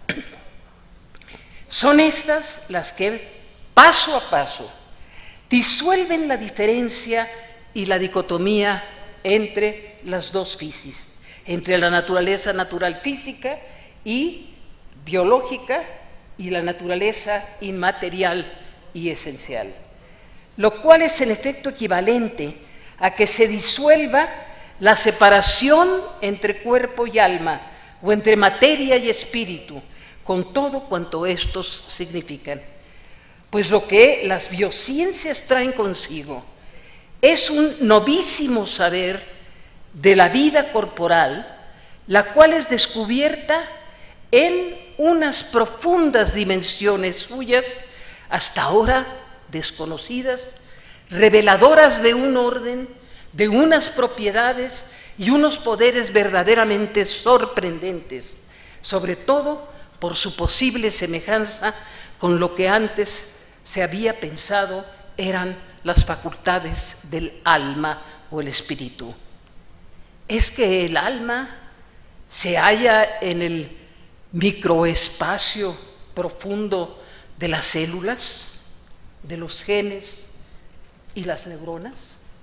Son estas las que, paso a paso, disuelven la diferencia y la dicotomía entre las dos fisis, entre la naturaleza natural física y biológica y la naturaleza inmaterial y esencial, lo cual es en efecto equivalente a que se disuelva la separación entre cuerpo y alma o entre materia y espíritu, con todo cuanto estos significan. Pues lo que las biociencias traen consigo es un novísimo saber de la vida corporal, la cual es descubierta en unas profundas dimensiones suyas, hasta ahora desconocidas, reveladoras de un orden, de unas propiedades y unos poderes verdaderamente sorprendentes, sobre todo por su posible semejanza con lo que antes se había pensado eran las facultades del alma o el espíritu. ¿Es que el alma se halla en el microespacio profundo de las células, de los genes y las neuronas?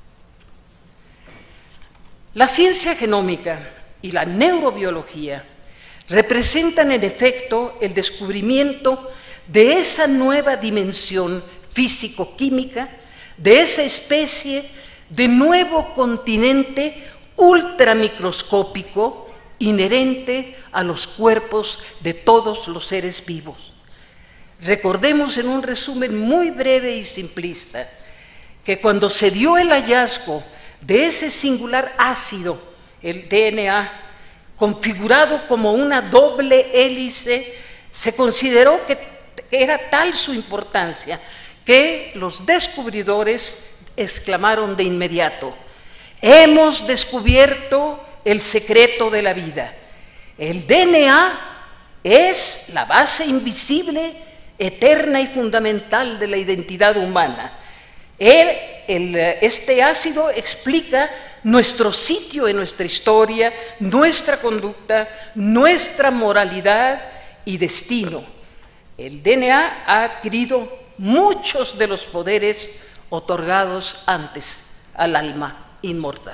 La ciencia genómica y la neurobiología representan en efecto el descubrimiento de esa nueva dimensión físico-química, de esa especie de nuevo continente ultramicroscópico inherente a los cuerpos de todos los seres vivos. Recordemos en un resumen muy breve y simplista que cuando se dio el hallazgo de ese singular ácido, el D N A, configurado como una doble hélice, se consideró que era tal su importancia que los descubridores exclamaron de inmediato: hemos descubierto el secreto de la vida. El D N A es la base invisible, eterna y fundamental de la identidad humana. El, el, este ácido explica nuestro sitio en nuestra historia, nuestra conducta, nuestra moralidad y destino. El D N A ha adquirido muchos de los poderes otorgados antes al alma inmortal.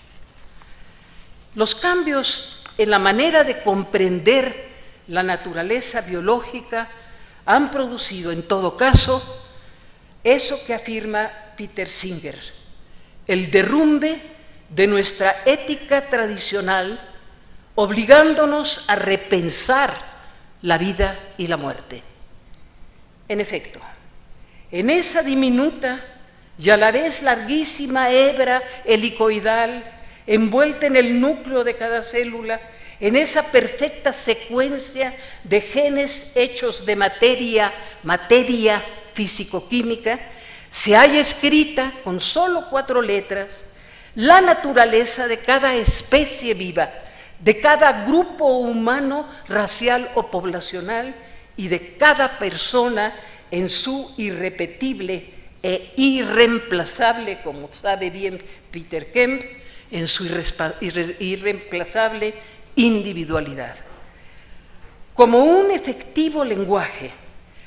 Los cambios en la manera de comprender la naturaleza biológica han producido, en todo caso, eso que afirma Peter Singer, el derrumbe de nuestra ética tradicional, obligándonos a repensar la vida y la muerte. En efecto, en esa diminuta y a la vez larguísima hebra helicoidal envuelta en el núcleo de cada célula, en esa perfecta secuencia de genes hechos de materia, materia físico-química, se halla escrita con solo cuatro letras la naturaleza de cada especie viva, de cada grupo humano, racial o poblacional, y de cada persona en su irrepetible e irreemplazable, como sabe bien Peter Kemp, en su irreemplazable individualidad. Como un efectivo lenguaje,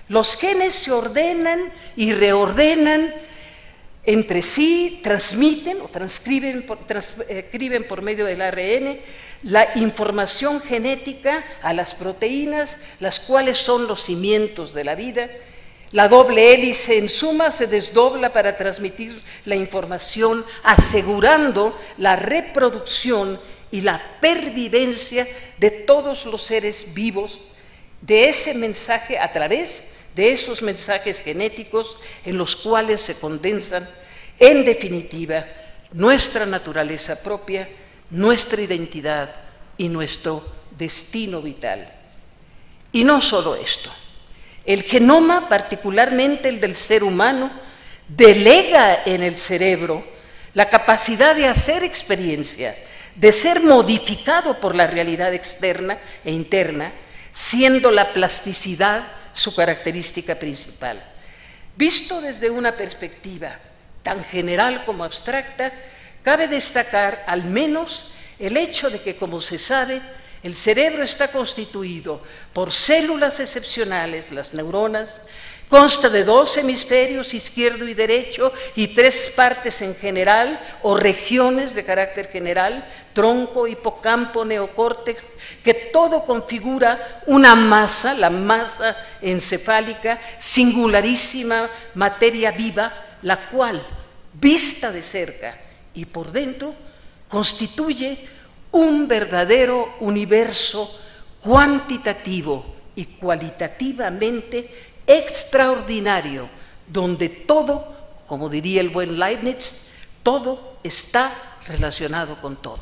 Los genes se ordenan y reordenan entre sí, transmiten o transcriben por, transcriben por medio del A R N la información genética a las proteínas, las cuales son los cimientos de la vida. La doble hélice en suma se desdobla para transmitir la información, asegurando la reproducción y la pervivencia de todos los seres vivos, de ese mensaje a través de esos mensajes genéticos en los cuales se condensan, en definitiva, nuestra naturaleza propia, nuestra identidad y nuestro destino vital. Y no solo esto, el genoma, particularmente el del ser humano, delega en el cerebro la capacidad de hacer experiencia, de ser modificado por la realidad externa e interna, siendo la plasticidad su característica principal. Visto desde una perspectiva tan general como abstracta, cabe destacar al menos el hecho de que, como se sabe, el cerebro está constituido por células excepcionales, las neuronas, consta de dos hemisferios, izquierdo y derecho, y tres partes en general, o regiones de carácter general, tronco, hipocampo, neocórtex, que todo configura una masa, la masa encefálica, singularísima materia viva, la cual, vista de cerca y por dentro, constituye un verdadero universo cuantitativo y cualitativamente extraordinario, donde todo, como diría el buen Leibniz, todo está relacionado con todo.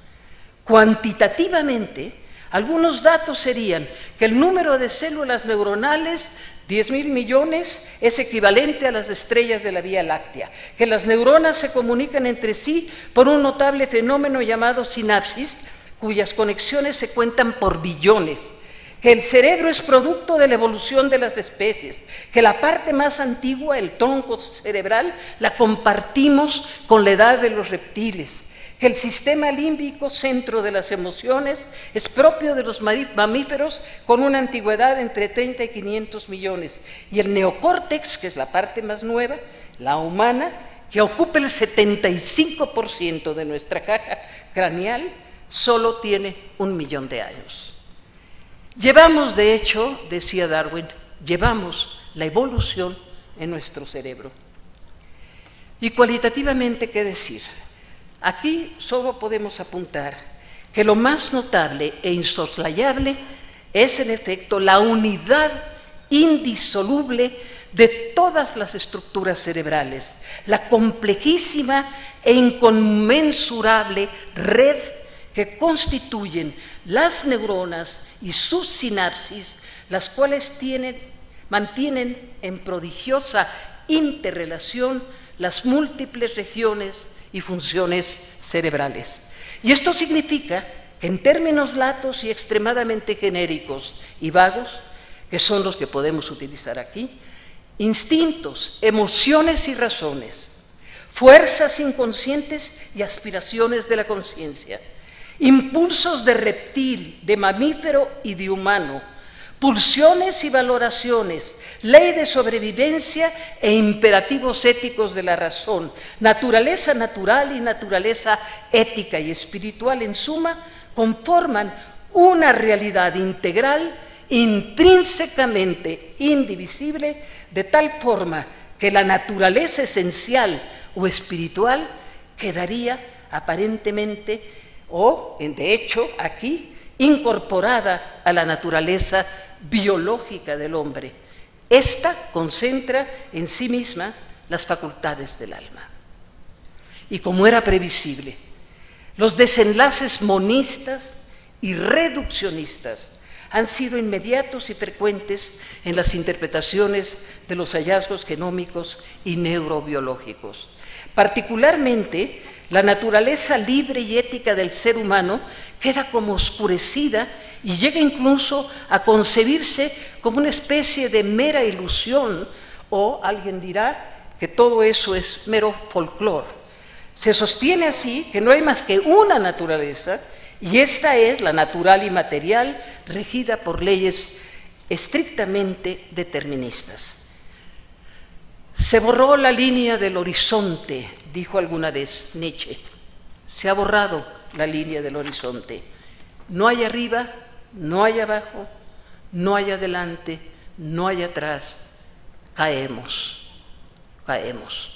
Cuantitativamente, algunos datos serían que el número de células neuronales, diez mil millones, es equivalente a las estrellas de la Vía Láctea, que las neuronas se comunican entre sí por un notable fenómeno llamado sinapsis, cuyas conexiones se cuentan por billones, que el cerebro es producto de la evolución de las especies, que la parte más antigua, el tronco cerebral, la compartimos con la edad de los reptiles, que el sistema límbico, centro de las emociones, es propio de los mamíferos con una antigüedad entre treinta y quinientos millones, y el neocórtex, que es la parte más nueva, la humana, que ocupa el setenta y cinco por ciento de nuestra caja craneal, solo tiene un millón de años. Llevamos, de hecho, decía Darwin, llevamos la evolución en nuestro cerebro. Y cualitativamente, ¿qué decir? Aquí solo podemos apuntar que lo más notable e insoslayable es, en efecto, la unidad indisoluble de todas las estructuras cerebrales, la complejísima e inconmensurable red que constituyen las neuronas y sus sinapsis, las cuales tienen, mantienen en prodigiosa interrelación las múltiples regiones y funciones cerebrales. Y esto significa que, en términos latos y extremadamente genéricos y vagos, que son los que podemos utilizar aquí, instintos, emociones y razones, fuerzas inconscientes y aspiraciones de la conciencia, impulsos de reptil, de mamífero y de humano, pulsiones y valoraciones, ley de sobrevivencia e imperativos éticos de la razón, naturaleza natural y naturaleza ética y espiritual, en suma, conforman una realidad integral, intrínsecamente indivisible, de tal forma que la naturaleza esencial o espiritual quedaría aparentemente, o de hecho aquí, incorporada a la naturaleza biológica del hombre. Esta concentra en sí misma las facultades del alma. Y como era previsible, los desenlaces monistas y reduccionistas han sido inmediatos y frecuentes en las interpretaciones de los hallazgos genómicos y neurobiológicos. Particularmente, la naturaleza libre y ética del ser humano queda como oscurecida y llega incluso a concebirse como una especie de mera ilusión, o alguien dirá que todo eso es mero folclore. Se sostiene así que no hay más que una naturaleza, y esta es la natural y material, regida por leyes estrictamente deterministas. Se borró la línea del horizonte, dijo alguna vez Nietzsche. Se ha borrado la línea del horizonte. No hay arriba, no hay abajo, no hay adelante, no hay atrás. Caemos, caemos.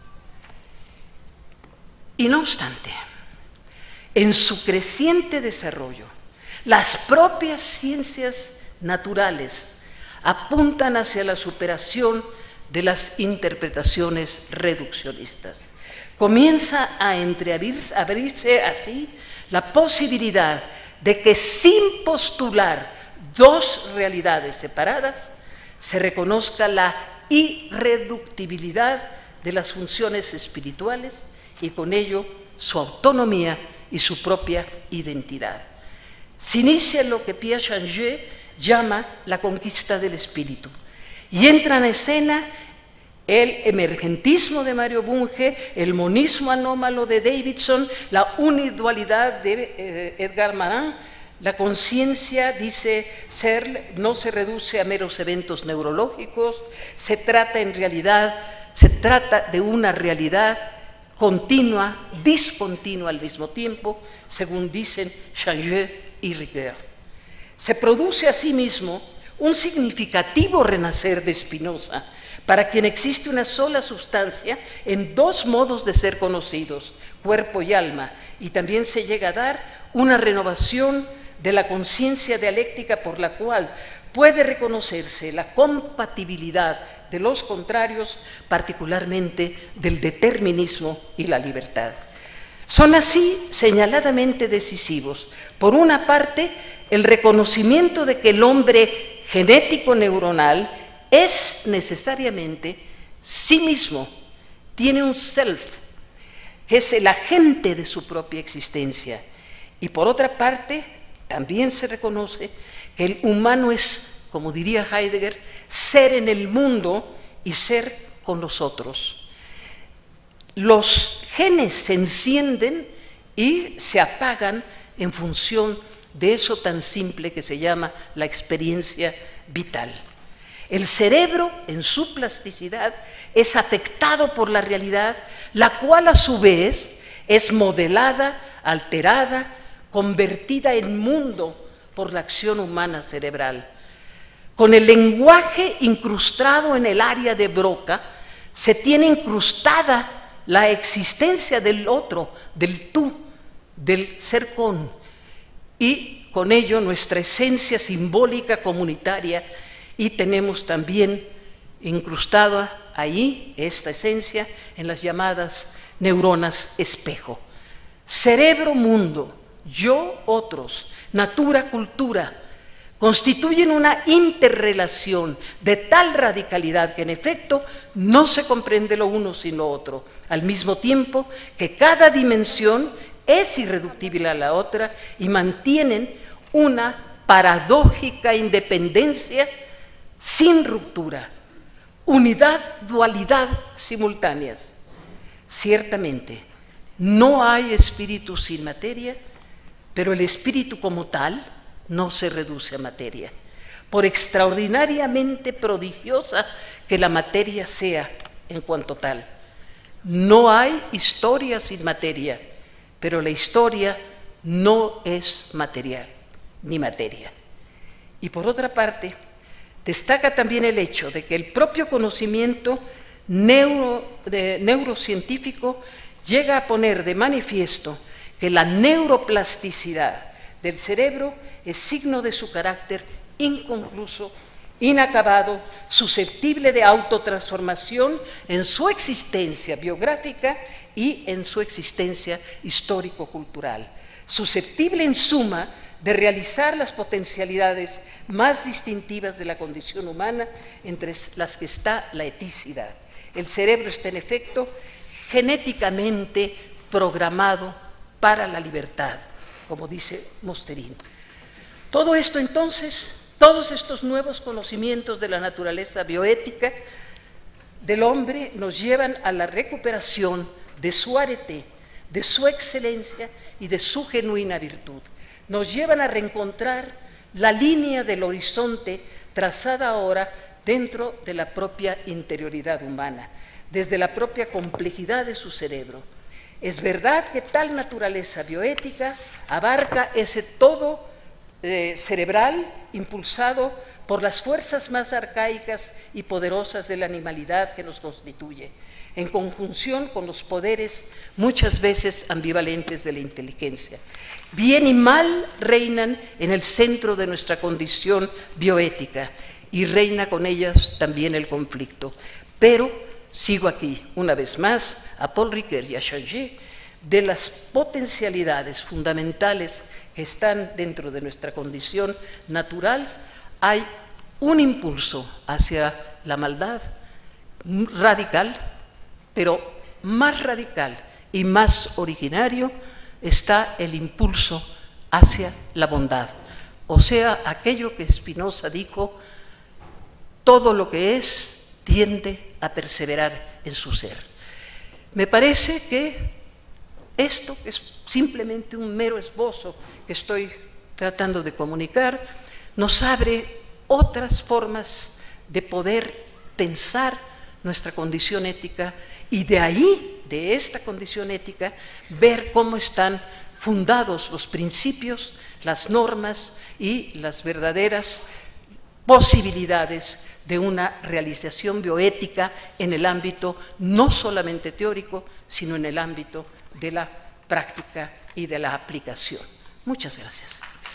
Y no obstante, en su creciente desarrollo, las propias ciencias naturales apuntan hacia la superación de las interpretaciones reduccionistas. Comienza a entreabrirse así la posibilidad de que sin postular dos realidades separadas se reconozca la irreductibilidad de las funciones espirituales y con ello su autonomía y su propia identidad. Se inicia lo que Pierre Changeux llama la conquista del espíritu y entra en escena el emergentismo de Mario Bunge, el monismo anómalo de Davidson, la unidualidad de eh, Edgar Morin. La conciencia, dice Searle, no se reduce a meros eventos neurológicos, se trata en realidad, se trata de una realidad continua, discontinua al mismo tiempo, según dicen Changeux y Ricoeur. Se produce asimismo un significativo renacer de Spinoza, para quien existe una sola sustancia en dos modos de ser conocidos, cuerpo y alma, y también se llega a dar una renovación de la conciencia dialéctica por la cual puede reconocerse la compatibilidad de los contrarios, particularmente del determinismo y la libertad. Son así señaladamente decisivos, por una parte, el reconocimiento de que el hombre genético neuronal es necesariamente sí mismo, tiene un self, que es el agente de su propia existencia. Y por otra parte, también se reconoce que el humano es, como diría Heidegger, ser en el mundo y ser con los otros. Los genes se encienden y se apagan en función de eso tan simple que se llama la experiencia vital. El cerebro, en su plasticidad, es afectado por la realidad, la cual a su vez es modelada, alterada, convertida en mundo por la acción humana cerebral. Con el lenguaje incrustado en el área de Broca, se tiene incrustada la existencia del otro, del tú, del ser con, y con ello nuestra esencia simbólica comunitaria. Y tenemos también incrustada ahí esta esencia en las llamadas neuronas espejo. Cerebro, mundo, yo, otros, natura, cultura, constituyen una interrelación de tal radicalidad que en efecto no se comprende lo uno sin lo otro, al mismo tiempo que cada dimensión es irreductible a la otra y mantienen una paradójica independencia sin ruptura, unidad, dualidad simultáneas. Ciertamente, no hay espíritu sin materia, pero el espíritu como tal no se reduce a materia, por extraordinariamente prodigiosa que la materia sea en cuanto tal. No hay historia sin materia, pero la historia no es material ni materia. Y por otra parte, destaca también el hecho de que el propio conocimiento neuro, de, neurocientífico llega a poner de manifiesto que la neuroplasticidad del cerebro es signo de su carácter inconcluso, inacabado, susceptible de autotransformación en su existencia biográfica y en su existencia histórico-cultural, susceptible en suma de realizar las potencialidades más distintivas de la condición humana, entre las que está la eticidad. El cerebro está en efecto genéticamente programado para la libertad, como dice Mosterin. Todo esto entonces, todos estos nuevos conocimientos de la naturaleza bioética del hombre nos llevan a la recuperación de su arete, de su excelencia y de su genuina virtud. Nos llevan a reencontrar la línea del horizonte trazada ahora dentro de la propia interioridad humana, desde la propia complejidad de su cerebro. Es verdad que tal naturaleza bioética abarca ese todo eh, cerebral impulsado por las fuerzas más arcaicas y poderosas de la animalidad que nos constituye, en conjunción con los poderes muchas veces ambivalentes de la inteligencia. Bien y mal reinan en el centro de nuestra condición bioética y reina con ellas también el conflicto. Pero sigo aquí, una vez más, a Paul Ricoeur y a Changé, de las potencialidades fundamentales que están dentro de nuestra condición natural, hay un impulso hacia la maldad radical, pero más radical y más originario está el impulso hacia la bondad, o sea, aquello que Spinoza dijo, todo lo que es tiende a perseverar en su ser. Me parece que esto, que es simplemente un mero esbozo que estoy tratando de comunicar, nos abre otras formas de poder pensar nuestra condición ética y de ahí, de esta condición ética, ver cómo están fundados los principios, las normas y las verdaderas posibilidades de una realización bioética en el ámbito no solamente teórico, sino en el ámbito de la práctica y de la aplicación. Muchas gracias.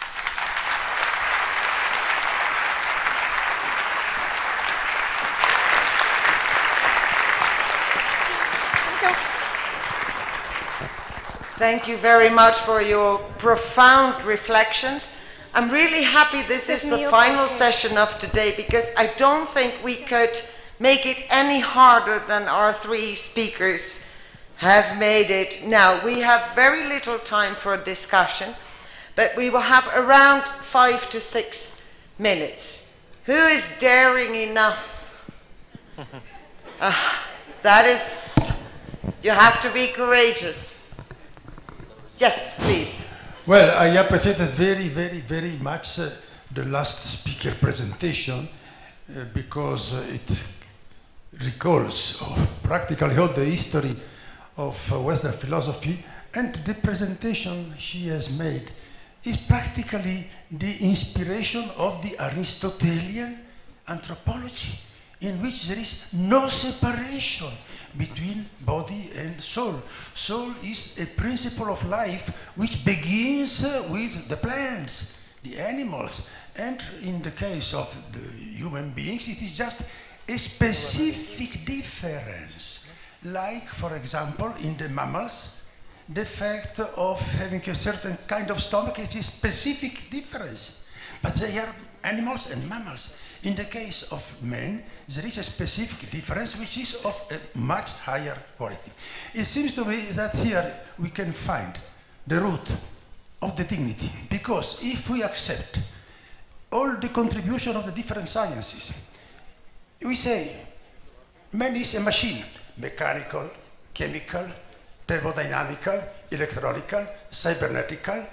Thank you very much for your profound reflections. I'm really happy this is the final session of today, because I don't think we could make it any harder than our three speakers have made it now. We have very little time for discussion, but we will have around five to six minutes. Who is daring enough? uh, that is, you have to be courageous. Yes, please. Well, I appreciated very, very, very much uh, the last speaker presentation uh, because uh, it recalls uh, practically all the history of uh, Western philosophy, and the presentation she has made is practically the inspiration of the Aristotelian anthropology, in which there is no separation between body and soul. Soul is a principle of life which begins uh, with the plants, the animals, and in the case of the human beings, it is just a specific difference. Like, for example, in the mammals, the fact of having a certain kind of stomach is a specific difference. But they are animals and mammals. In the case of men, there is a specific difference which is of a much higher quality. It seems to me that here we can find the root of the dignity, because if we accept all the contribution of the different sciences, we say man is a machine, mechanical, chemical, thermodynamical, electronical, cybernetical,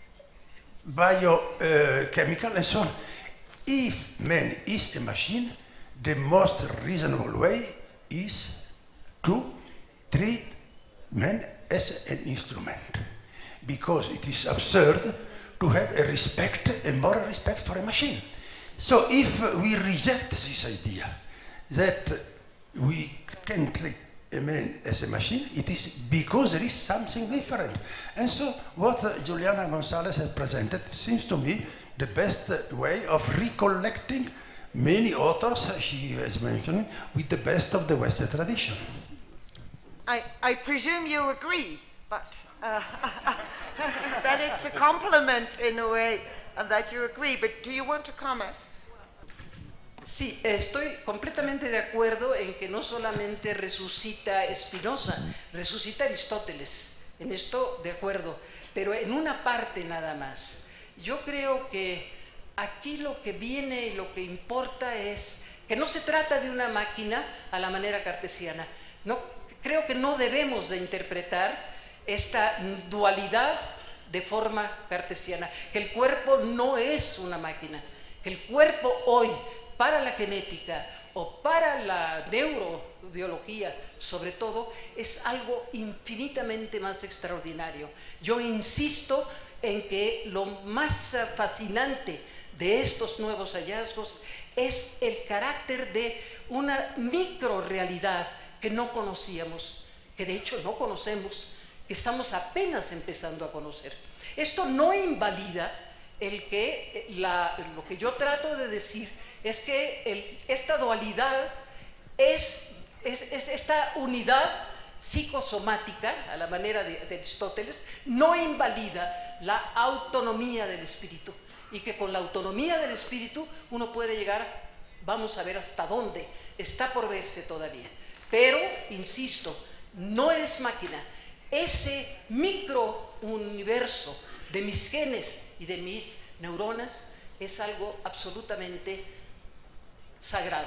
biochemical, uh, and so on. If man is a machine, the most reasonable way is to treat man as an instrument, because it is absurd to have a respect, a moral respect for a machine. So if we reject this idea that we can treat a man as a machine, it is because there is something different. And so what uh, Juliana Gonzalez has presented seems to me the best uh, way of recollecting many authors, uh, she has mentioned, with the best of the Western tradition. I, I presume you agree, but uh, that it's a compliment in a way, and that you agree. But do you want to comment? Sí, estoy completamente de acuerdo en que no solamente resucita Spinoza, resucita Aristóteles, en esto de acuerdo, pero en una parte nada más. Yo creo que aquí lo que viene y lo que importa es que no se trata de una máquina a la manera cartesiana. No, creo que no debemos de interpretar esta dualidad de forma cartesiana, que el cuerpo no es una máquina, que el cuerpo hoy para la genética o para la neurobiología, sobre todo, es algo infinitamente más extraordinario. Yo insisto en que lo más fascinante de estos nuevos hallazgos es el carácter de una microrealidad que no conocíamos, que de hecho no conocemos, que estamos apenas empezando a conocer. Esto no invalida el que la, lo que yo trato de decir es que el, esta dualidad es, es, es esta unidad psicosomática, a la manera de, de Aristóteles, no invalida la autonomía del espíritu, y que con la autonomía del espíritu uno puede llegar, vamos a ver hasta dónde, está por verse todavía. Pero, insisto, no es máquina. Ese microuniverso de mis genes y de mis neuronas es algo absolutamente sagrado.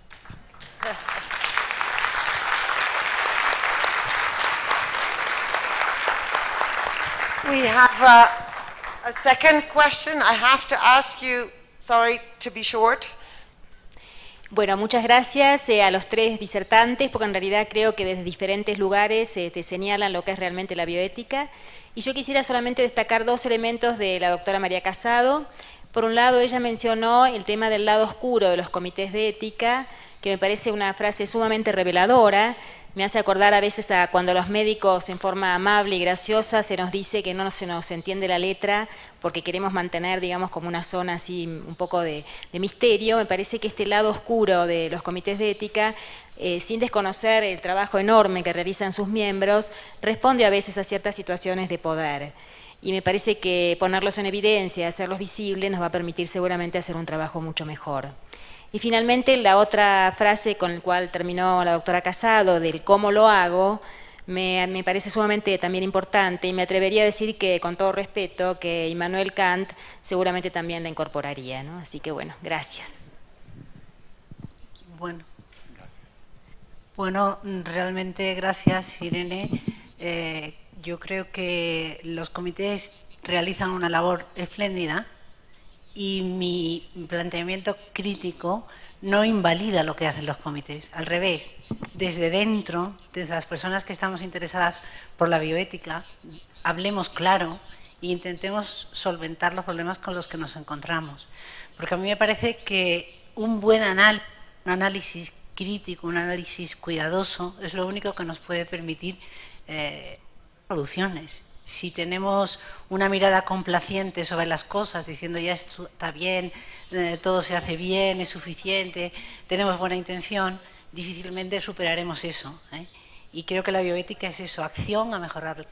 We have a, a second question. I have to ask you, sorry to be short. Bueno, muchas gracias eh, a los tres disertantes, porque en realidad creo que desde diferentes lugares eh, te señalan lo que es realmente la bioética. Y yo quisiera solamente destacar dos elementos de la doctora María Casado. Por un lado, ella mencionó el tema del lado oscuro de los comités de ética, que me parece una frase sumamente reveladora. Me hace acordar a veces a cuando los médicos en forma amable y graciosa se nos dice que no se nos entiende la letra porque queremos mantener, digamos, como una zona así un poco de, de misterio. Me parece que este lado oscuro de los comités de ética, eh, sin desconocer el trabajo enorme que realizan sus miembros, responde a veces a ciertas situaciones de poder. Y me parece que ponerlos en evidencia, hacerlos visibles, nos va a permitir seguramente hacer un trabajo mucho mejor. Y finalmente, la otra frase con la cual terminó la doctora Casado, del cómo lo hago, me, me parece sumamente también importante, y me atrevería a decir que, con todo respeto, que Immanuel Kant seguramente también la incorporaría, ¿no? Así que, bueno, gracias. Bueno, bueno realmente gracias, Irene. Eh, yo creo que los comités realizan una labor espléndida, y mi planteamiento crítico no invalida lo que hacen los comités. Al revés, desde dentro, desde las personas que estamos interesadas por la bioética, hablemos claro e intentemos solventar los problemas con los que nos encontramos. Porque a mí me parece que un buen análisis, un análisis crítico, un análisis cuidadoso, es lo único que nos puede permitir eh, soluciones. Si tenemos una mirada complaciente sobre las cosas, diciendo ya esto está bien, eh, todo se hace bien, es suficiente, tenemos buena intención, difícilmente superaremos eso, ¿eh? Y creo que la bioética es eso, acción a mejorar.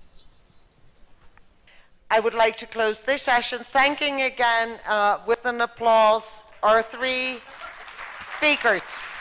I would like to close this session thanking again uh, with an applause our three speakers.